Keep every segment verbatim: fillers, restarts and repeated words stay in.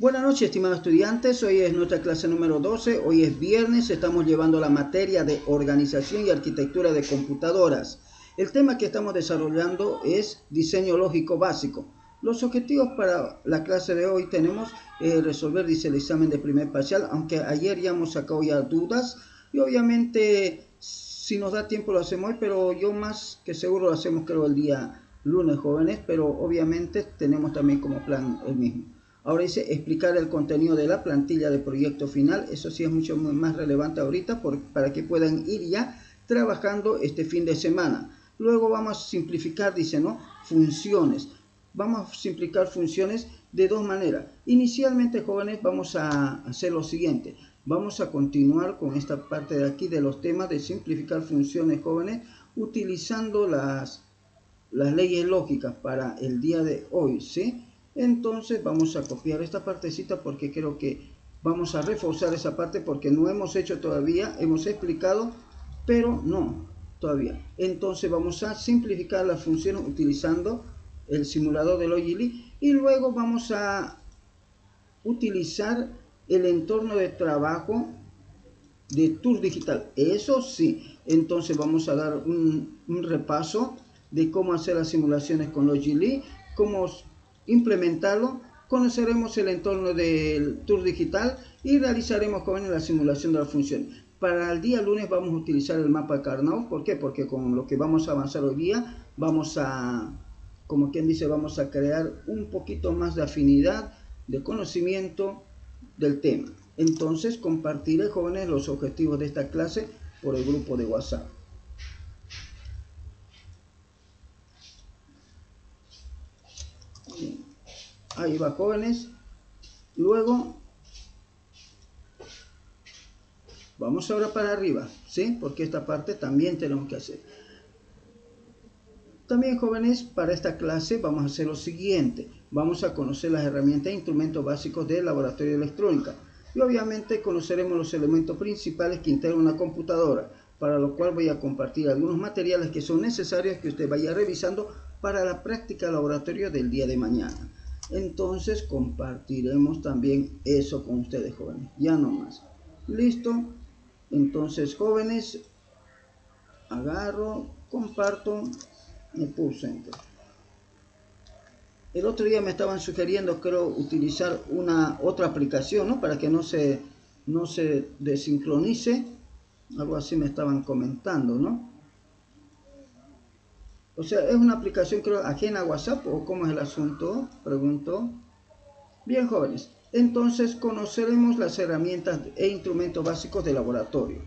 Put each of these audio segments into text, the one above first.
Buenas noches, estimados estudiantes. Hoy es nuestra clase número doce. Hoy es viernes. Estamos llevando la materia de organización y arquitectura de computadoras. El tema que estamos desarrollando es diseño lógico básico. Los objetivos para la clase de hoy tenemos eh, resolver dice, el examen de primer parcial, aunque ayer ya hemos sacado ya dudas. Y obviamente, si nos da tiempo lo hacemos hoy, pero yo más que seguro lo hacemos creo el día lunes, jóvenes. Pero obviamente tenemos también como plan el mismo. Ahora dice explicar el contenido de la plantilla de proyecto final. Eso sí es mucho más relevante ahorita por, para que puedan ir ya trabajando este fin de semana. Luego vamos a simplificar, dice, ¿no? Funciones. Vamos a simplificar funciones de dos maneras. Inicialmente, jóvenes, vamos a hacer lo siguiente. Vamos a continuar con esta parte de aquí de los temas de simplificar funciones, jóvenes, utilizando las, las leyes lógicas para el día de hoy, ¿sí? Entonces vamos a copiar esta partecita porque creo que vamos a reforzar esa parte porque no hemos hecho todavía, hemos explicado, pero no todavía. Entonces vamos a simplificar las funciones utilizando el simulador de Logili y luego vamos a utilizar el entorno de trabajo de Tour Digital. Eso sí, entonces vamos a dar un, un repaso de cómo hacer las simulaciones con Logili, cómo implementarlo, conoceremos el entorno del Tour Digital y realizaremos con la simulación de la función. Para el día lunes vamos a utilizar el mapa Carnot. ¿Por qué? Porque con lo que vamos a avanzar hoy día vamos a, como quien dice, vamos a crear un poquito más de afinidad, de conocimiento del tema. Entonces compartiré, jóvenes, los objetivos de esta clase por el grupo de WhatsApp. Ahí va, jóvenes. Luego vamos ahora para arriba, ¿sí? Porque esta parte también tenemos que hacer. También, jóvenes, para esta clase vamos a hacer lo siguiente. Vamos a conocer las herramientas e instrumentos básicos del laboratorio de electrónica. Y obviamente conoceremos los elementos principales que integran una computadora, para lo cual voy a compartir algunos materiales que son necesarios que usted vaya revisando para la práctica de laboratorio del día de mañana. Entonces compartiremos también eso con ustedes, jóvenes. Ya no más. ¿Listo? Entonces, jóvenes, agarro, comparto y pulso enter. El otro día me estaban sugiriendo, creo, utilizar una otra aplicación, ¿no? Para que no se, no se desincronice. Algo así me estaban comentando, ¿no? O sea, ¿es una aplicación, creo, ajena a WhatsApp o cómo es el asunto? Preguntó. Bien, jóvenes. Entonces conoceremos las herramientas e instrumentos básicos de laboratorio.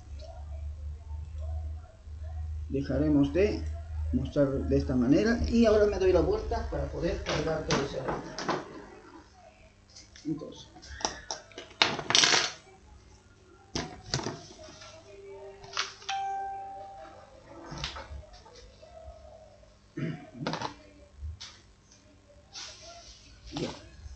Dejaremos de mostrar de esta manera y ahora me doy la vuelta para poder cargar todo ese herramienta. Entonces, bien,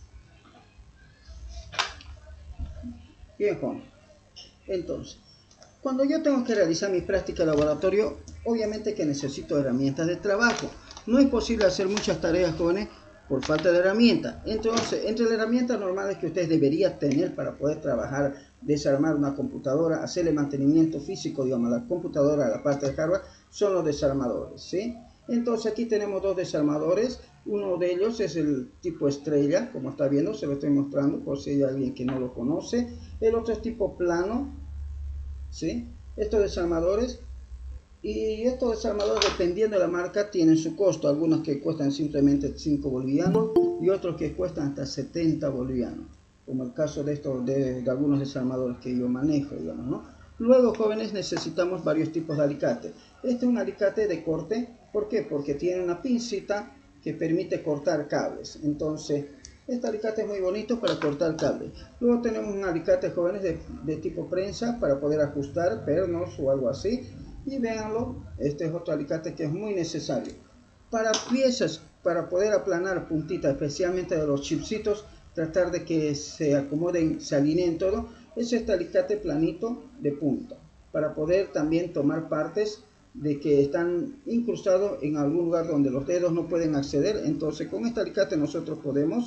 bien, Juan. Entonces, cuando yo tengo que realizar mi práctica de laboratorio, obviamente que necesito herramientas de trabajo. No es posible hacer muchas tareas, jóvenes, por falta de herramientas. Entonces, entre las herramientas normales que ustedes deberían tener para poder trabajar, desarmar una computadora, hacerle mantenimiento físico, digamos, a la computadora, a la parte de hardware, son los desarmadores, ¿sí? Entonces, aquí tenemos dos desarmadores. Uno de ellos es el tipo estrella, como está viendo, se lo estoy mostrando por si hay alguien que no lo conoce. El otro es tipo plano, ¿sí? Estos desarmadores, y estos desarmadores, dependiendo de la marca, tienen su costo. Algunos que cuestan simplemente cinco bolivianos y otros que cuestan hasta setenta bolivianos, como el caso de estos de, de algunos desarmadores que yo manejo, digamos, ¿no? Luego, jóvenes, necesitamos varios tipos de alicate. Este es un alicate de corte. ¿Por qué? Porque tiene una pincita que permite cortar cables. Entonces, este alicate es muy bonito para cortar cables. Luego tenemos un alicate, jóvenes, de, de tipo prensa para poder ajustar pernos o algo así. Y véanlo, este es otro alicate que es muy necesario. Para piezas, para poder aplanar puntitas, especialmente de los chipsitos, tratar de que se acomoden, se alineen todo, es este alicate planito de punta. Para poder también tomar partes de que están incrustados en algún lugar donde los dedos no pueden acceder. Entonces con este alicate nosotros podemos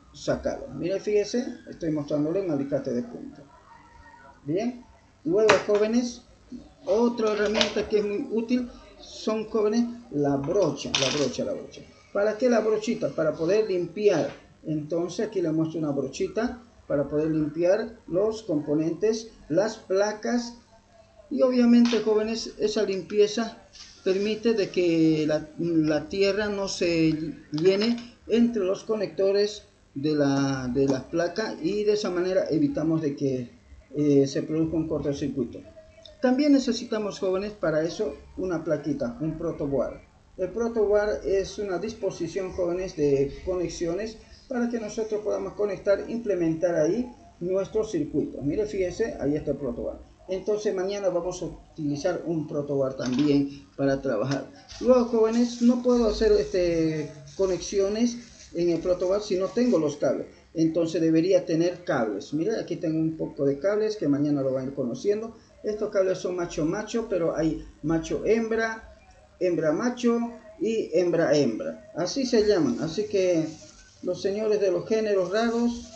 sacarlo. Mire, fíjese, estoy mostrándole un alicate de punta. Bien, luego, jóvenes, otra herramienta que es muy útil son, jóvenes, la brocha, la brocha, la brocha. ¿Para qué la brochita? Para poder limpiar. Entonces aquí les muestro una brochita para poder limpiar los componentes, las placas, y obviamente, jóvenes, esa limpieza permite de que la, la tierra no se llene entre los conectores de la, de las placas, y de esa manera evitamos de que eh, se produzca un cortocircuito. También necesitamos, jóvenes, para eso una plaquita, un protoboard. El protoboard es una disposición, jóvenes, de conexiones para que nosotros podamos conectar, implementar ahí nuestros circuitos. Mire, fíjese, ahí está el protoboard. Entonces mañana vamos a utilizar un protoboard también para trabajar. Luego, jóvenes, no puedo hacer este, conexiones en el protoboard si no tengo los cables. Entonces debería tener cables. Mire, aquí tengo un poco de cables que mañana lo van a ir conociendo. Estos cables son macho macho, pero hay macho hembra, hembra macho y hembra hembra. Así se llaman. Así que los señores de los géneros raros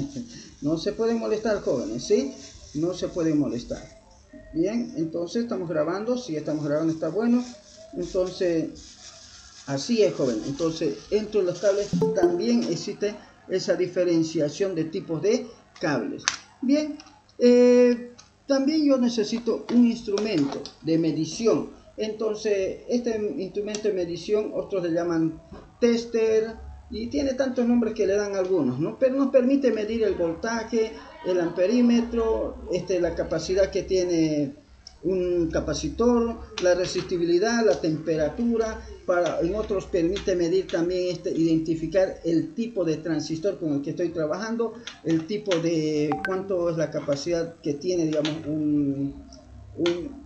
no se pueden molestar, jóvenes, ¿sí? No se pueden molestar. Bien, entonces estamos grabando. Si estamos grabando está bueno. Entonces, así es, joven. Entonces, entre los cables también existe esa diferenciación de tipos de cables. Bien, eh, también yo necesito un instrumento de medición. Entonces, este instrumento de medición, otros le llaman tester, y tiene tantos nombres que le dan algunos, ¿no? Pero nos permite medir el voltaje, el amperímetro, este, la capacidad que tiene un capacitor, la resistibilidad, la temperatura. Para, en otros permite medir también, este, identificar el tipo de transistor con el que estoy trabajando, el tipo de cuánto es la capacidad que tiene, digamos, un, un,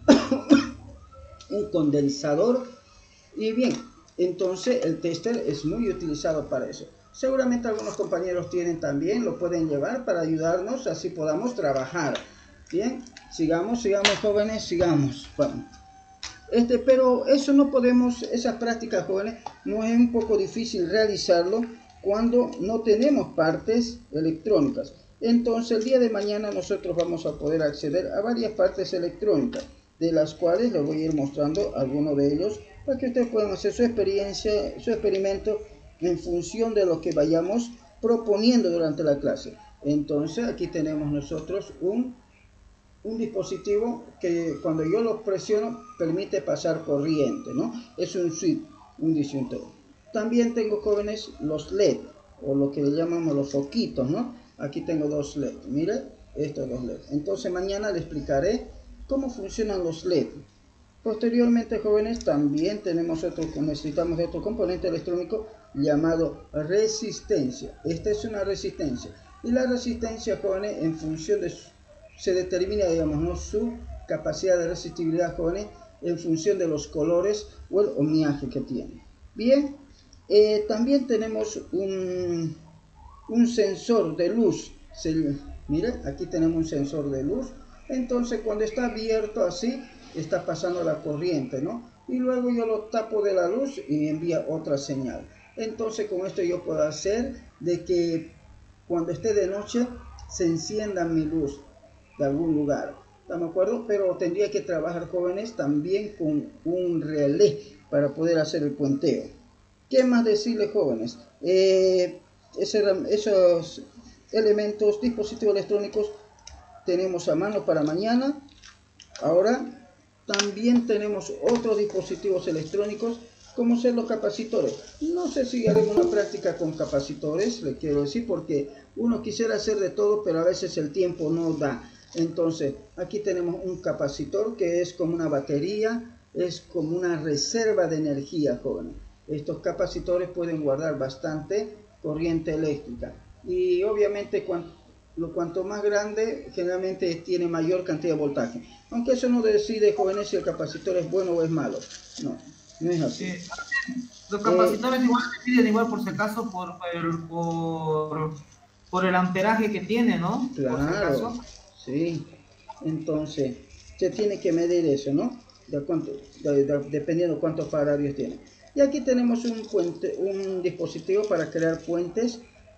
un condensador. Y bien, entonces el tester es muy utilizado para eso. Seguramente algunos compañeros tienen también, lo pueden llevar para ayudarnos, así podamos trabajar. Bien, sigamos, sigamos, jóvenes, sigamos. Vamos. Este, pero eso no podemos, esas prácticas, jóvenes, no es un poco difícil realizarlo cuando no tenemos partes electrónicas. Entonces el día de mañana nosotros vamos a poder acceder a varias partes electrónicas, de las cuales les voy a ir mostrando algunos de ellos para que ustedes puedan hacer su experiencia, su experimento en función de lo que vayamos proponiendo durante la clase. Entonces aquí tenemos nosotros un un dispositivo que cuando yo lo presiono permite pasar corriente, ¿no? Es un switch, un disyuntor. También tengo, jóvenes, los L E D, o lo que le llamamos los foquitos, ¿no? Aquí tengo dos L E D, mire, estos dos L E D. Entonces mañana les explicaré cómo funcionan los L E D. Posteriormente, jóvenes, también tenemos otro, necesitamos de otro componente electrónico llamado resistencia. Esta es una resistencia. Y la resistencia, jóvenes, en función de su se determina, digamos, ¿no?, su capacidad de resistibilidad, jóvenes, en función de los colores o el ohmiaje que tiene. Bien, eh, también tenemos un, un sensor de luz. Se, miren, aquí tenemos un sensor de luz. Entonces, cuando está abierto así, está pasando la corriente, ¿no? Y luego yo lo tapo de la luz y envía otra señal. Entonces, con esto yo puedo hacer de que cuando esté de noche se encienda mi luz de algún lugar, ¿estamos de acuerdo? Pero tendría que trabajar, jóvenes, también con un relé para poder hacer el puenteo. ¿Qué más decirles, jóvenes? Eh, ese, esos elementos, dispositivos electrónicos tenemos a mano para mañana. Ahora también tenemos otros dispositivos electrónicos, como ser los capacitores. No sé si haremos una práctica con capacitores, le quiero decir, porque uno quisiera hacer de todo, pero a veces el tiempo no da. Entonces, aquí tenemos un capacitor que es como una batería, es como una reserva de energía, jóvenes. Estos capacitores pueden guardar bastante corriente eléctrica. Y obviamente, cuanto, lo, cuanto más grande, generalmente tiene mayor cantidad de voltaje. Aunque eso no decide, jóvenes, si el capacitor es bueno o es malo. No, no es así. Eh, los capacitores eh, igual se piden igual por si acaso, por, por, por, por el amperaje que tiene, ¿no? Claro. Por si acaso. Sí, entonces se tiene que medir eso, ¿no? De cuánto, de, de, dependiendo cuántos faradios tiene. Y aquí tenemos un puente, un dispositivo para crear puentes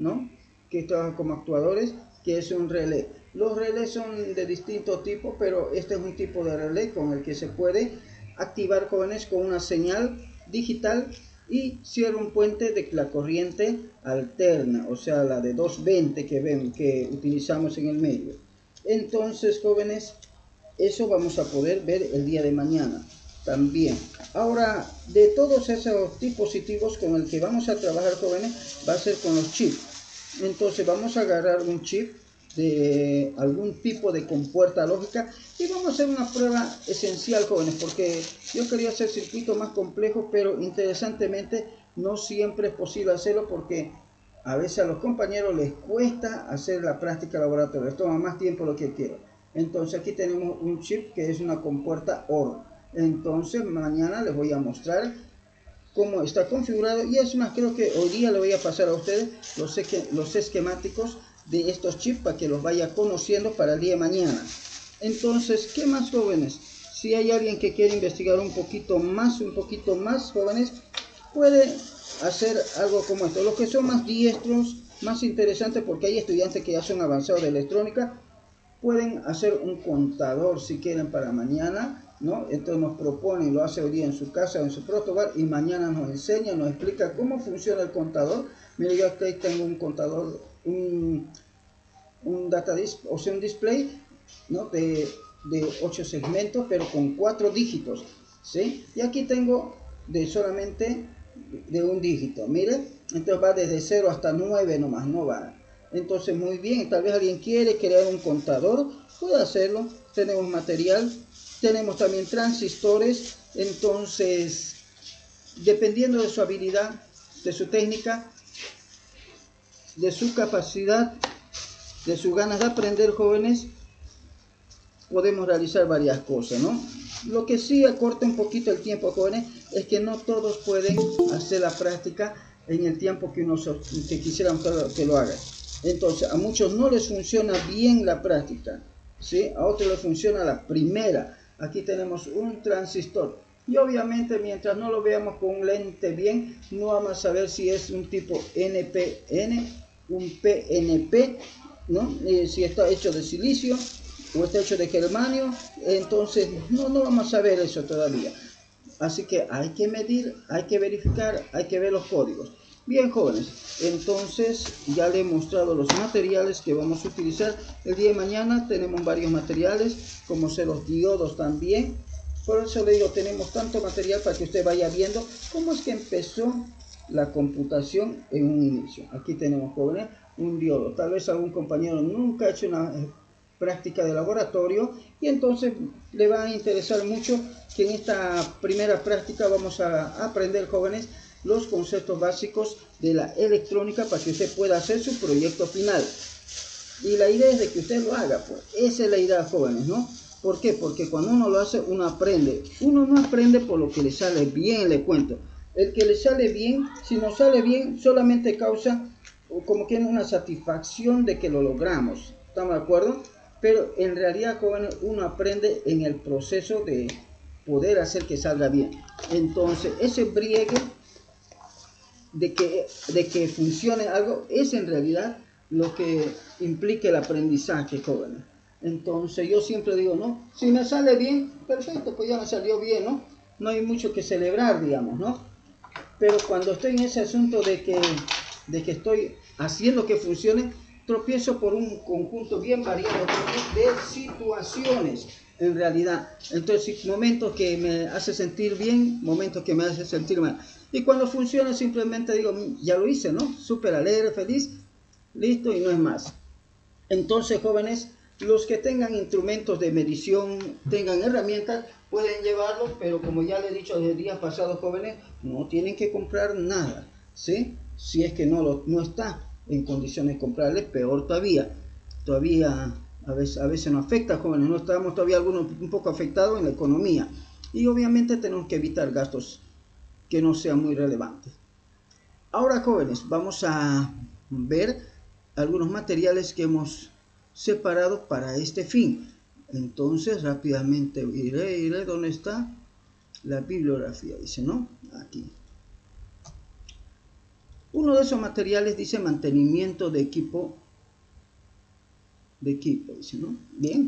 ¿no? Que trabaja como actuadores, que es un relé. Los relés son de distinto tipo, pero este es un tipo de relé con el que se puede activar, jóvenes, con una señal digital y cierra un puente de la corriente alterna, o sea, la de doscientos veinte que ven que utilizamos en el medio. Entonces, jóvenes, eso vamos a poder ver el día de mañana también. Ahora, de todos esos dispositivos con el que vamos a trabajar, jóvenes, va a ser con los chips. Entonces vamos a agarrar un chip de algún tipo de compuerta lógica y vamos a hacer una prueba esencial, jóvenes, porque yo quería hacer circuitos más complejos, pero interesantemente no siempre es posible hacerlo porque a veces a los compañeros les cuesta hacer la práctica laboratoria, les toma más tiempo de lo que quiero. Entonces aquí tenemos un chip que es una compuerta O R. Entonces mañana les voy a mostrar cómo está configurado y es más, creo que hoy día le voy a pasar a ustedes los, los esquemáticos de estos chips para que los vaya conociendo para el día de mañana. Entonces, ¿qué más, jóvenes? Si hay alguien que quiere investigar un poquito más, un poquito más, jóvenes, puede hacer algo como esto. Los que son más diestros, más interesantes, porque hay estudiantes que ya son avanzados de electrónica, pueden hacer un contador si quieren para mañana, ¿no? Entonces nos proponen, lo hace hoy día en su casa o en su propio hogar y mañana nos enseña, nos explica cómo funciona el contador. Mire, yo aquí tengo un contador, un, un data display, o sea, un display, ¿no? de, de ocho segmentos, pero con cuatro dígitos, ¿sí? Y aquí tengo de solamente de un dígito, mire, entonces va desde cero hasta nueve nomás, no va. Entonces, muy bien, tal vez alguien quiere crear un contador, puede hacerlo. Tenemos material, tenemos también transistores. Entonces, dependiendo de su habilidad, de su técnica, de su capacidad, de sus ganas de aprender, jóvenes, podemos realizar varias cosas, ¿no? Lo que sí acorta un poquito el tiempo, jóvenes, es que no todos pueden hacer la práctica en el tiempo que uno que quisieran que lo haga. Entonces, a muchos no les funciona bien la práctica, ¿sí? A otros les funciona la primera. Aquí tenemos un transistor. Y obviamente, mientras no lo veamos con un lente bien, no vamos a saber si es un tipo N P N, un P N P, ¿no? Eh, si está hecho de silicio o está hecho de germanio. Entonces, no, no vamos a saber eso todavía. Así que hay que medir, hay que verificar, hay que ver los códigos. Bien, jóvenes, entonces ya les he mostrado los materiales que vamos a utilizar el día de mañana. Tenemos varios materiales, como ser los diodos también. Por eso le digo, tenemos tanto material para que usted vaya viendo cómo es que empezó la computación en un inicio. Aquí tenemos, jóvenes, un diodo. Tal vez algún compañero nunca ha hecho una práctica de laboratorio y entonces le va a interesar mucho que en esta primera práctica vamos a aprender, jóvenes, los conceptos básicos de la electrónica para que usted pueda hacer su proyecto final. Y la idea es de que usted lo haga, pues. Esa es la idea, jóvenes, ¿no? ¿Por qué? Porque cuando uno lo hace, uno aprende. Uno no aprende por lo que le sale bien, le cuento. El que le sale bien, si no sale bien, solamente causa como que una satisfacción de que lo logramos. ¿Estamos de acuerdo? Pero en realidad, jóvenes, uno aprende en el proceso de poder hacer que salga bien. Entonces, ese briegue de que, de que funcione algo es en realidad lo que implica el aprendizaje, jóvenes. Entonces, yo siempre digo, no, si me sale bien, perfecto, pues ya me salió bien, ¿no? No hay mucho que celebrar, digamos, ¿no? Pero cuando estoy en ese asunto de que, de que estoy haciendo que funcione, tropiezo por un conjunto bien variado de situaciones, en realidad. Entonces, momentos que me hace sentir bien, momentos que me hace sentir mal. Y cuando funciona, simplemente digo, ya lo hice, ¿no? Súper alegre, feliz, listo, y no es más. Entonces, jóvenes, los que tengan instrumentos de medición, tengan herramientas, pueden llevarlos, pero como ya les he dicho desde el día pasado, jóvenes, no tienen que comprar nada, ¿sí? Si es que no, lo, no está en condiciones de comprarles, peor todavía. Todavía a veces, a veces nos afecta, jóvenes, no estamos todavía algunos un poco afectados en la economía. Y obviamente tenemos que evitar gastos que no sean muy relevantes. Ahora, jóvenes, vamos a ver algunos materiales que hemos separado para este fin. Entonces, rápidamente iré, iré, ¿dónde está? La bibliografía, dice, ¿no? Aquí. Uno de esos materiales dice mantenimiento de equipo, de equipo, dice, ¿no? Bien.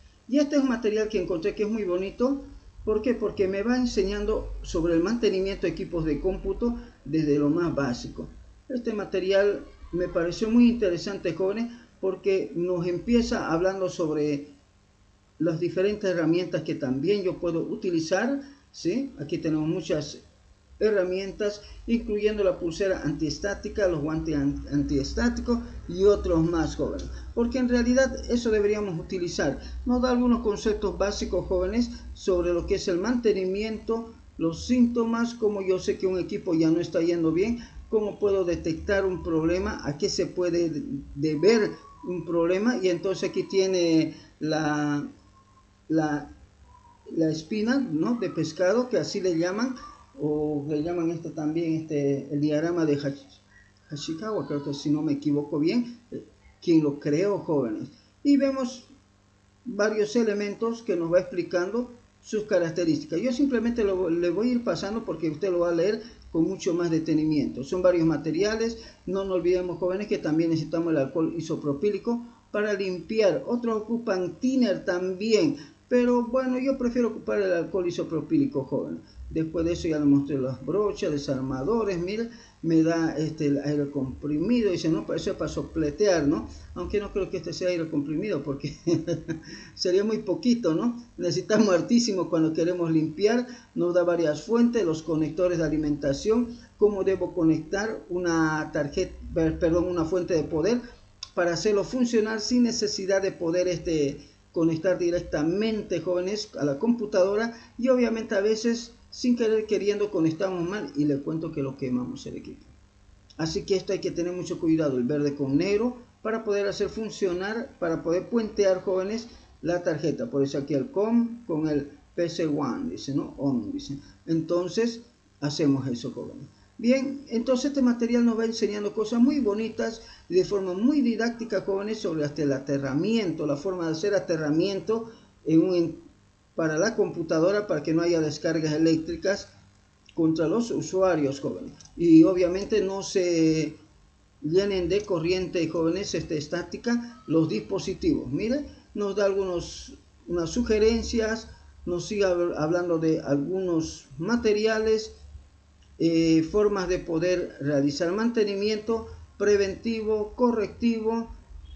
Y este es un material que encontré que es muy bonito. ¿Por qué? Porque me va enseñando sobre el mantenimiento de equipos de cómputo desde lo más básico. Este material me pareció muy interesante, jóvenes, porque nos empieza hablando sobre las diferentes herramientas que también yo puedo utilizar, ¿sí? Aquí tenemos muchas herramientas, incluyendo la pulsera antiestática, los guantes antiestáticos y otros más, jóvenes, porque en realidad eso deberíamos utilizar. Nos da algunos conceptos básicos, jóvenes, sobre lo que es el mantenimiento, los síntomas, como yo sé que un equipo ya no está yendo bien, cómo puedo detectar un problema, a qué se puede deber un problema. Y entonces aquí tiene la la, la espina, ¿no?, de pescado, que así le llaman, o le llaman esto también, este, el diagrama de Hashikawa, creo que si no me equivoco bien, quien lo creó, jóvenes. Y vemos varios elementos que nos va explicando sus características. Yo simplemente lo, le voy a ir pasando porque usted lo va a leer con mucho más detenimiento. Son varios materiales. No nos olvidemos, jóvenes, que también necesitamos el alcohol isopropílico para limpiar. Otros ocupan thinner también, pero bueno, yo prefiero ocupar el alcohol isopropílico, joven. Después de eso ya le mostré las brochas, desarmadores. Mira, me da este, el aire comprimido. Dice, no, eso es para sopletear, ¿no? Aunque no creo que este sea aire comprimido, porque sería muy poquito, ¿no? Necesitamos hartísimo cuando queremos limpiar. Nos da varias fuentes, los conectores de alimentación, cómo debo conectar una tarjeta, perdón, una fuente de poder para hacerlo funcionar sin necesidad de poder este, conectar directamente, jóvenes, a la computadora. Y obviamente a veces, sin querer queriendo, conectamos mal y le cuento que lo quemamos el equipo. Así que esto hay que tener mucho cuidado, el verde con negro, para poder hacer funcionar, para poder puentear, jóvenes, la tarjeta. Por eso aquí el COM con el P C uno, dice, ¿no? ON, dice. Entonces, hacemos eso, jóvenes. Bien, entonces este material nos va enseñando cosas muy bonitas y de forma muy didáctica, jóvenes, sobre hasta el aterramiento, la forma de hacer aterramiento en un, para la computadora, para que no haya descargas eléctricas contra los usuarios, jóvenes. Y obviamente no se llenen de corriente, jóvenes, este, estática los dispositivos. Miren, nos da algunos, unas sugerencias, nos sigue hablando de algunos materiales, Eh, formas de poder realizar mantenimiento preventivo, correctivo,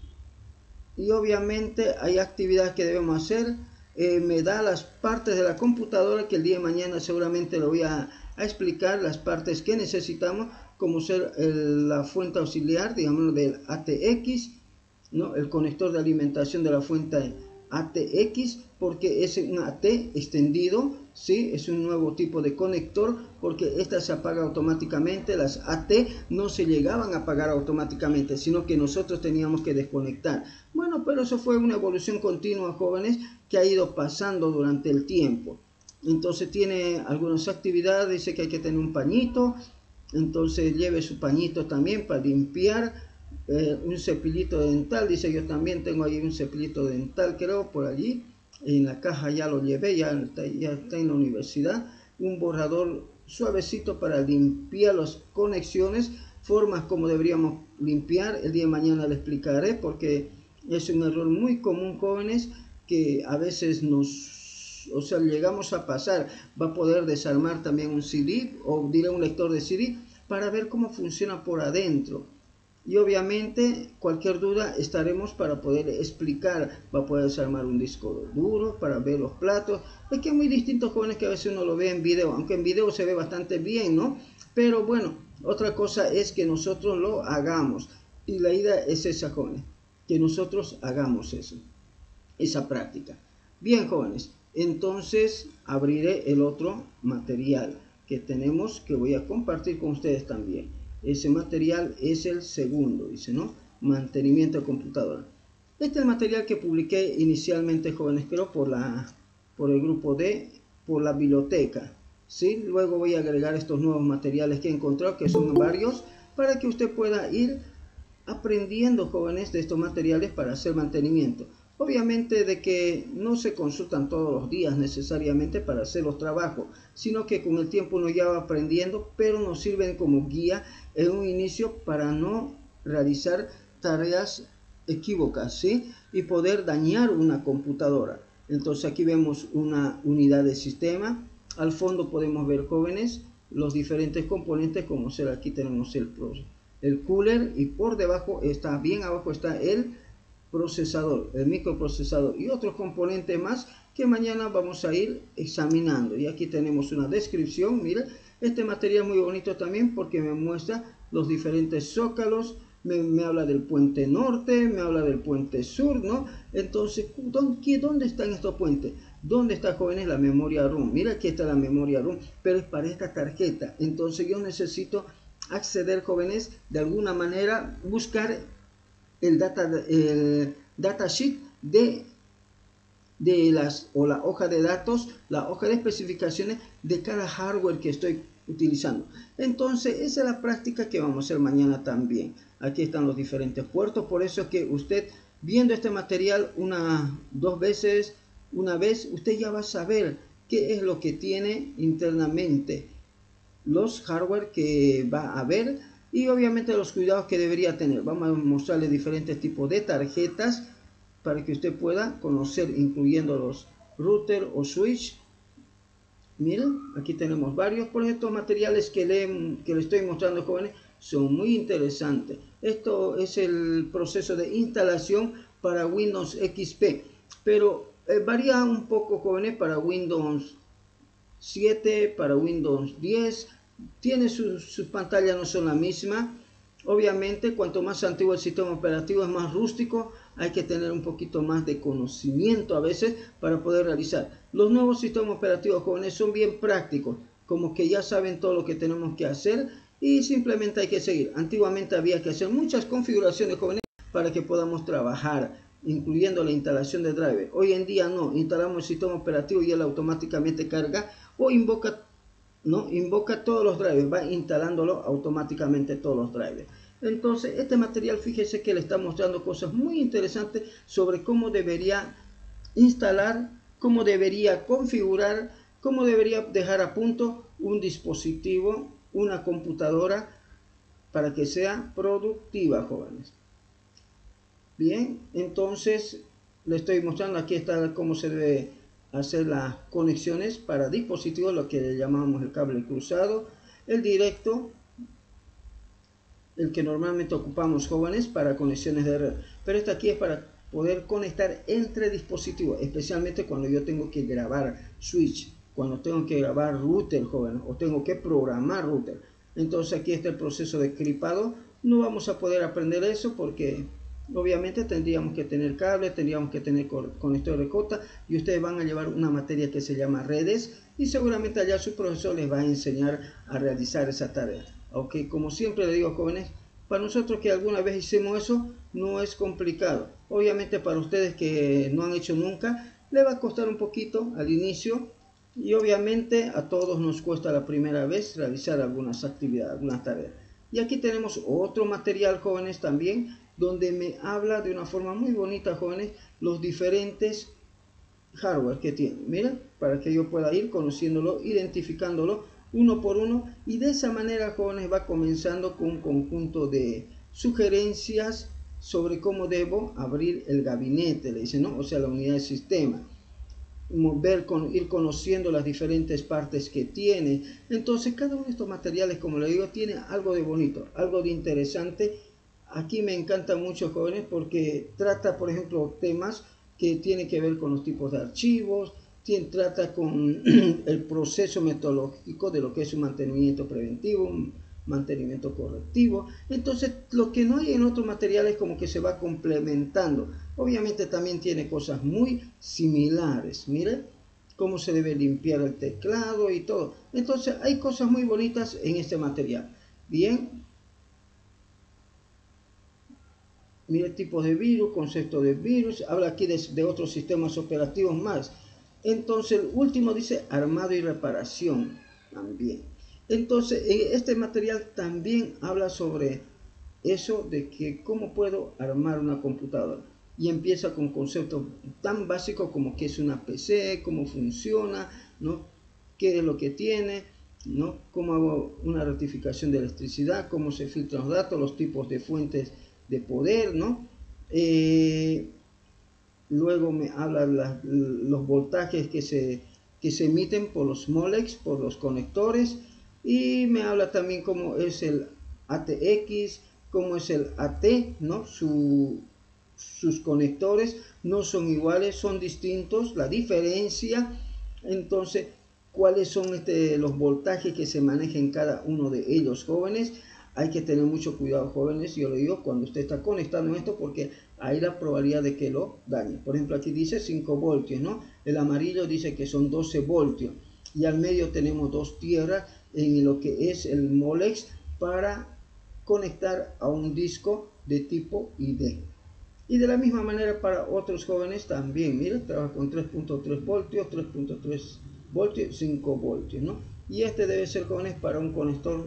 y obviamente hay actividades que debemos hacer. Eh, me da las partes de la computadora que el día de mañana seguramente lo voy a, a explicar, las partes que necesitamos, como ser el, la fuente auxiliar, digamos, del A T X, ¿no?, el conector de alimentación de la fuente A T X, porque es un A T extendido, ¿sí? Es un nuevo tipo de conector, porque esta se apaga automáticamente. Las A T no se llegaban a apagar automáticamente, sino que nosotros teníamos que desconectar. Bueno, pero eso fue una evolución continua, jóvenes, que ha ido pasando durante el tiempo. Entonces tiene algunas actividades, dice que hay que tener un pañito, entonces lleve su pañito también para limpiar. Eh, un cepillito dental, dice, yo también tengo ahí un cepillito dental, creo, por allí, en la caja ya lo llevé, ya está, ya está en la universidad. Un borrador suavecito para limpiar las conexiones, formas como deberíamos limpiar. El día de mañana le explicaré, porque es un error muy común, jóvenes, que a veces nos, o sea, llegamos a pasar. Va a poder desarmar también un C D, o diré un lector de C D, para ver cómo funciona por adentro. Y obviamente cualquier duda estaremos para poder explicar. Va a poder desarmar un disco duro para ver los platos. Es que es muy distinto, jóvenes, que a veces uno lo ve en video, aunque en video se ve bastante bien, ¿no? Pero bueno, otra cosa es que nosotros lo hagamos. Y la idea es esa, jóvenes, que nosotros hagamos eso, esa práctica. Bien, jóvenes, entonces abriré el otro material que tenemos, que voy a compartir con ustedes también. Ese material es el segundo, dice, ¿no? Mantenimiento de computadora. Este es el material que publiqué inicialmente, jóvenes, creo, por, la, por el grupo D, por la biblioteca, ¿sí? Luego voy a agregar estos nuevos materiales que he encontrado, que son varios, para que usted pueda ir aprendiendo, jóvenes, de estos materiales para hacer mantenimiento. Obviamente de que no se consultan todos los días necesariamente para hacer los trabajos, sino que con el tiempo uno ya va aprendiendo, pero nos sirven como guía en un inicio para no realizar tareas equívocas, ¿sí? Y poder dañar una computadora. Entonces aquí vemos una unidad de sistema. Al fondo podemos ver, jóvenes, los diferentes componentes, como ser aquí tenemos el, el cooler, y por debajo está, bien abajo está el procesador, el microprocesador y otros componentes más que mañana vamos a ir examinando. Y aquí tenemos una descripción. Mira, este material muy bonito también porque me muestra los diferentes zócalos, me, me habla del puente norte, me habla del puente sur, ¿no? Entonces, ¿dónde, ¿dónde están estos puentes? ¿Dónde está, jóvenes, la memoria ROM? Mira, aquí está la memoria ROM, pero es para esta tarjeta. Entonces yo necesito acceder, jóvenes, de alguna manera, buscar el data, el datasheet de, de las, o la hoja de datos, la hoja de especificaciones de cada hardware que estoy utilizando. Entonces, esa es la práctica que vamos a hacer mañana también. Aquí están los diferentes puertos, por eso es que usted, viendo este material una, dos veces, una vez, usted ya va a saber qué es lo que tiene internamente, los hardware que va a ver, y obviamente los cuidados que debería tener. Vamos a mostrarle diferentes tipos de tarjetas para que usted pueda conocer, incluyendo los router o switch. Miren, aquí tenemos varios. Por estos materiales que le, que le estoy mostrando, jóvenes, son muy interesantes. Esto es el proceso de instalación para Windows X P, pero eh, varía un poco, jóvenes, para Windows siete, para Windows diez. Tiene sus su pantallas, no son la misma. Obviamente, cuanto más antiguo el sistema operativo, es más rústico. Hay que tener un poquito más de conocimiento a veces para poder realizar. Los nuevos sistemas operativos, jóvenes, son bien prácticos, como que ya saben todo lo que tenemos que hacer y simplemente hay que seguir. Antiguamente había que hacer muchas configuraciones, jóvenes, para que podamos trabajar, incluyendo la instalación de driver. Hoy en día no, instalamos el sistema operativo y él automáticamente carga o invoca, no, invoca todos los drivers, va instalándolo automáticamente todos los drivers. Entonces, este material, fíjese que le está mostrando cosas muy interesantes sobre cómo debería instalar, cómo debería configurar, cómo debería dejar a punto un dispositivo, una computadora, para que sea productiva, jóvenes. Bien, entonces le estoy mostrando, aquí está cómo se debe hacer las conexiones para dispositivos, lo que le llamamos el cable cruzado, el directo, el que normalmente ocupamos, jóvenes, para conexiones de red, pero este aquí es para poder conectar entre dispositivos, especialmente cuando yo tengo que grabar switch, cuando tengo que grabar router, jóvenes, o tengo que programar router. Entonces aquí está el proceso de cripado. No vamos a poder aprender eso porque obviamente tendríamos que tener cable, tendríamos que tener conector de cota, y ustedes van a llevar una materia que se llama redes, y seguramente allá su profesor les va a enseñar a realizar esa tarea. Ok, como siempre le digo, jóvenes, para nosotros que alguna vez hicimos eso, no es complicado. Obviamente para ustedes que no han hecho nunca, le va a costar un poquito al inicio, y obviamente a todos nos cuesta la primera vez realizar algunas actividades, algunas tareas. Y aquí tenemos otro material, jóvenes, también, donde me habla de una forma muy bonita, jóvenes, los diferentes hardware que tiene. Miren, para que yo pueda ir conociéndolo, identificándolo uno por uno, y de esa manera, jóvenes, va comenzando con un conjunto de sugerencias sobre cómo debo abrir el gabinete, le dice, ¿no? O sea, la unidad de sistema. Ver, con, ir conociendo las diferentes partes que tiene. Entonces, cada uno de estos materiales, como le digo, tiene algo de bonito, algo de interesante. Aquí me encanta mucho, jóvenes, porque trata, por ejemplo, temas que tienen que ver con los tipos de archivos, tiene, trata con el proceso metodológico de lo que es un mantenimiento preventivo, un mantenimiento correctivo. Entonces, lo que no hay en otros materiales como que se va complementando. Obviamente también tiene cosas muy similares. Miren cómo se debe limpiar el teclado y todo. Entonces, hay cosas muy bonitas en este material. Bien. Mire, tipos de virus, concepto de virus, habla aquí de, de otros sistemas operativos más. Entonces, el último dice armado y reparación también. Entonces, este material también habla sobre eso de que cómo puedo armar una computadora. y empieza con conceptos tan básicos como qué es una P C, cómo funciona, ¿no? Qué es lo que tiene, ¿no? Cómo hago una rectificación de electricidad, cómo se filtran los datos, los tipos de fuentes de poder, ¿no? Eh, luego me habla la, los voltajes que se, que se emiten por los molex, por los conectores, y me habla también cómo es el A T X, cómo es el A T, ¿no? Su, sus conectores no son iguales, son distintos, la diferencia, entonces, cuáles son este, los voltajes que se manejan en cada uno de ellos, jóvenes. Hay que tener mucho cuidado, jóvenes, yo lo digo, cuando usted está conectando esto, porque hay la probabilidad de que lo dañe. Por ejemplo, aquí dice cinco voltios, ¿no? El amarillo dice que son doce voltios. Y al medio tenemos dos tierras en lo que es el molex para conectar a un disco de tipo I D. Y de la misma manera para otros jóvenes también, miren, trabaja con tres punto tres voltios, tres punto tres voltios, cinco voltios, ¿no? Y este debe ser, jóvenes, para un conector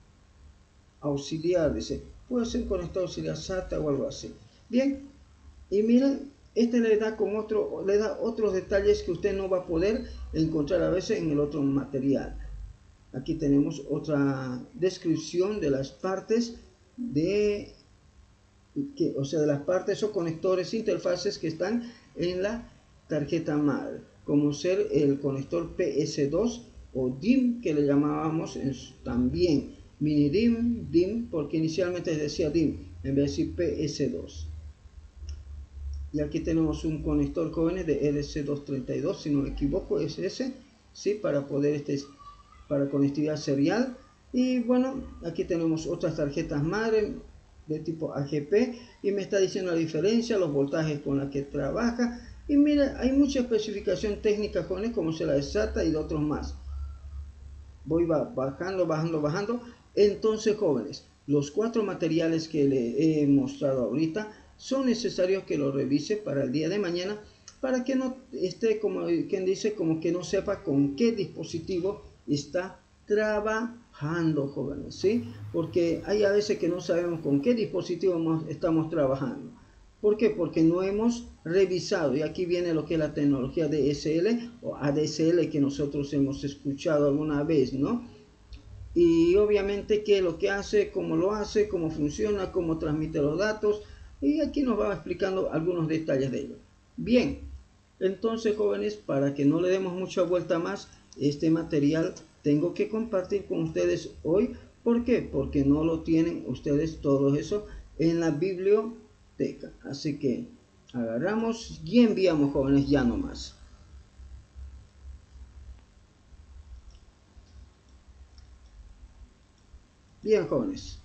auxiliar, dice, puede ser conector auxiliar SATA o algo así. Bien, y miren, este le da con otro, le da otros detalles que usted no va a poder encontrar a veces en el otro material. Aquí tenemos otra descripción de las partes de que, o sea, de las partes o conectores, interfaces que están en la tarjeta madre, como ser el conector P S dos o D I M, que le llamábamos en, también mini D I M, D I M, porque inicialmente decía D I M en vez de decir P S dos. Y aquí tenemos un conector, jóvenes, de R C doscientos treinta y dos, si no me equivoco, es ese, ¿sí? Para poder, este, para conectividad serial. Y bueno, aquí tenemos otras tarjetas madre de tipo A G P y me está diciendo la diferencia, los voltajes con los que trabaja. Y mira, hay mucha especificación técnica, jóvenes, como se la de SATA y de otros más. Voy bajando, bajando, bajando. Entonces, jóvenes, los cuatro materiales que le he mostrado ahorita son necesarios que lo revise para el día de mañana, para que no esté, como quien dice, como que no sepa con qué dispositivo está trabajando, jóvenes, ¿sí? Porque hay a veces que no sabemos con qué dispositivo estamos trabajando. ¿Por qué? Porque no hemos revisado, y aquí viene lo que es la tecnología D S L o A D S L que nosotros hemos escuchado alguna vez, ¿no? Y obviamente qué es lo que hace, cómo lo hace, cómo funciona, cómo transmite los datos, y aquí nos va explicando algunos detalles de ello. Bien, entonces, jóvenes, para que no le demos mucha vuelta más, este material tengo que compartir con ustedes hoy. ¿Por qué? Porque no lo tienen ustedes todo eso en la biblioteca. Así que agarramos y enviamos, jóvenes, ya nomás. Bien, jóvenes.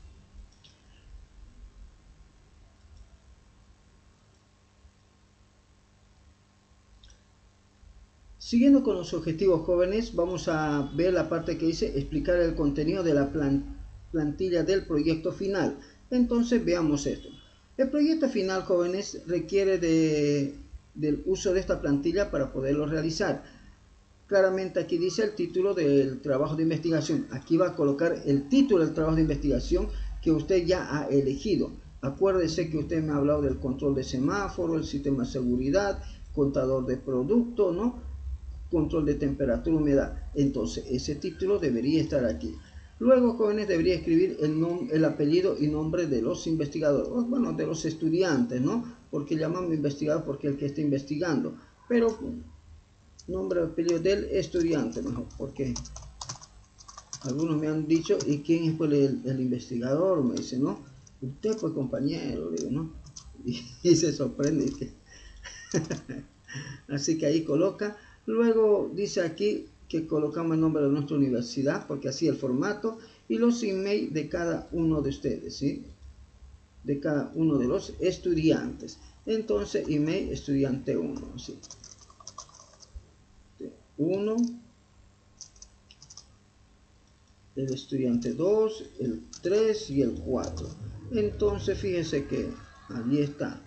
Siguiendo con los objetivos, jóvenes, vamos a ver la parte que dice explicar el contenido de la plantilla del proyecto final. Entonces veamos esto. El proyecto final, jóvenes, requiere de, del uso de esta plantilla para poderlo realizar. Claramente aquí dice el título del trabajo de investigación. Aquí va a colocar el título del trabajo de investigación que usted ya ha elegido. Acuérdese que usted me ha hablado del control de semáforo, el sistema de seguridad, contador de producto, ¿no? Control de temperatura, humedad. Entonces ese título debería estar aquí. Luego, jóvenes, debería escribir el, el apellido y nombre de los investigadores, o, bueno, de los estudiantes, ¿no? Porque llamamos investigador porque el que está investigando, pero nombre y apellido del estudiante mejor, porque algunos me han dicho, ¿y quién fue el, el investigador? Me dice, ¿no? Usted fue compañero, digo, ¿no? Y, y se sorprende. Que así que ahí coloca. Luego dice aquí que colocamos el nombre de nuestra universidad, porque así el formato, y los email de cada uno de ustedes, ¿sí? De cada uno de los estudiantes. Entonces, email estudiante uno, ¿sí? uno, el estudiante dos, el tres y el cuatro. Entonces, fíjense que allí está.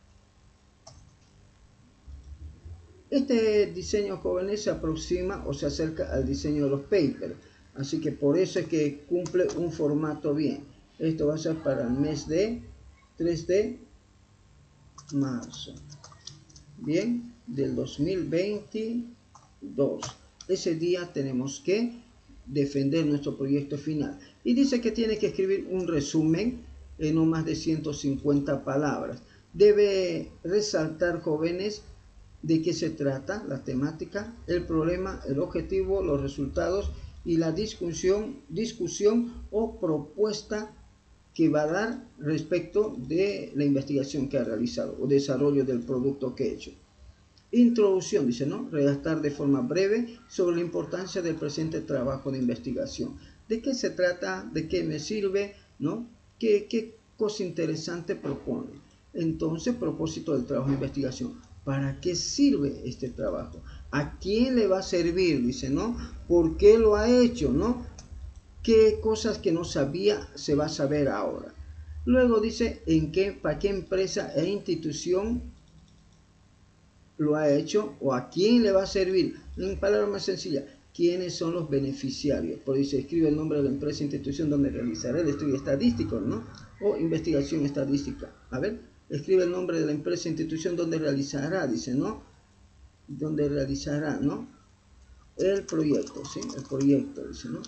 Este diseño, jóvenes, se aproxima o se acerca al diseño de los papers, así que por eso es que cumple un formato bien. Esto va a ser para el mes de tres D marzo, bien, del dos mil veintidós. Ese día tenemos que defender nuestro proyecto final. Y dice que tiene que escribir un resumen en no más de ciento cincuenta palabras. Debe resaltar, jóvenes, de qué se trata, la temática, el problema, el objetivo, los resultados y la discusión, discusión o propuesta que va a dar respecto de la investigación que ha realizado o desarrollo del producto que ha hecho. Introducción, dice, ¿no? Redactar de forma breve sobre la importancia del presente trabajo de investigación. ¿De qué se trata? ¿De qué me sirve? ¿No? ¿Qué, qué cosa interesante propone? Entonces, propósito del trabajo de investigación. ¿Para qué sirve este trabajo? ¿A quién le va a servir? Dice, ¿no? ¿Por qué lo ha hecho? ¿No? ¿Qué cosas que no sabía se va a saber ahora? Luego dice, ¿en qué, para qué empresa e institución lo ha hecho o a quién le va a servir? En palabras más sencillas, ¿quiénes son los beneficiarios? Por eso escribe el nombre de la empresa e institución donde realizará el estudio estadístico, ¿no? O investigación estadística. A ver, escribe el nombre de la empresa e institución donde realizará, dice, ¿no? Donde realizará, ¿no? El proyecto, ¿sí? El proyecto, dice, ¿no?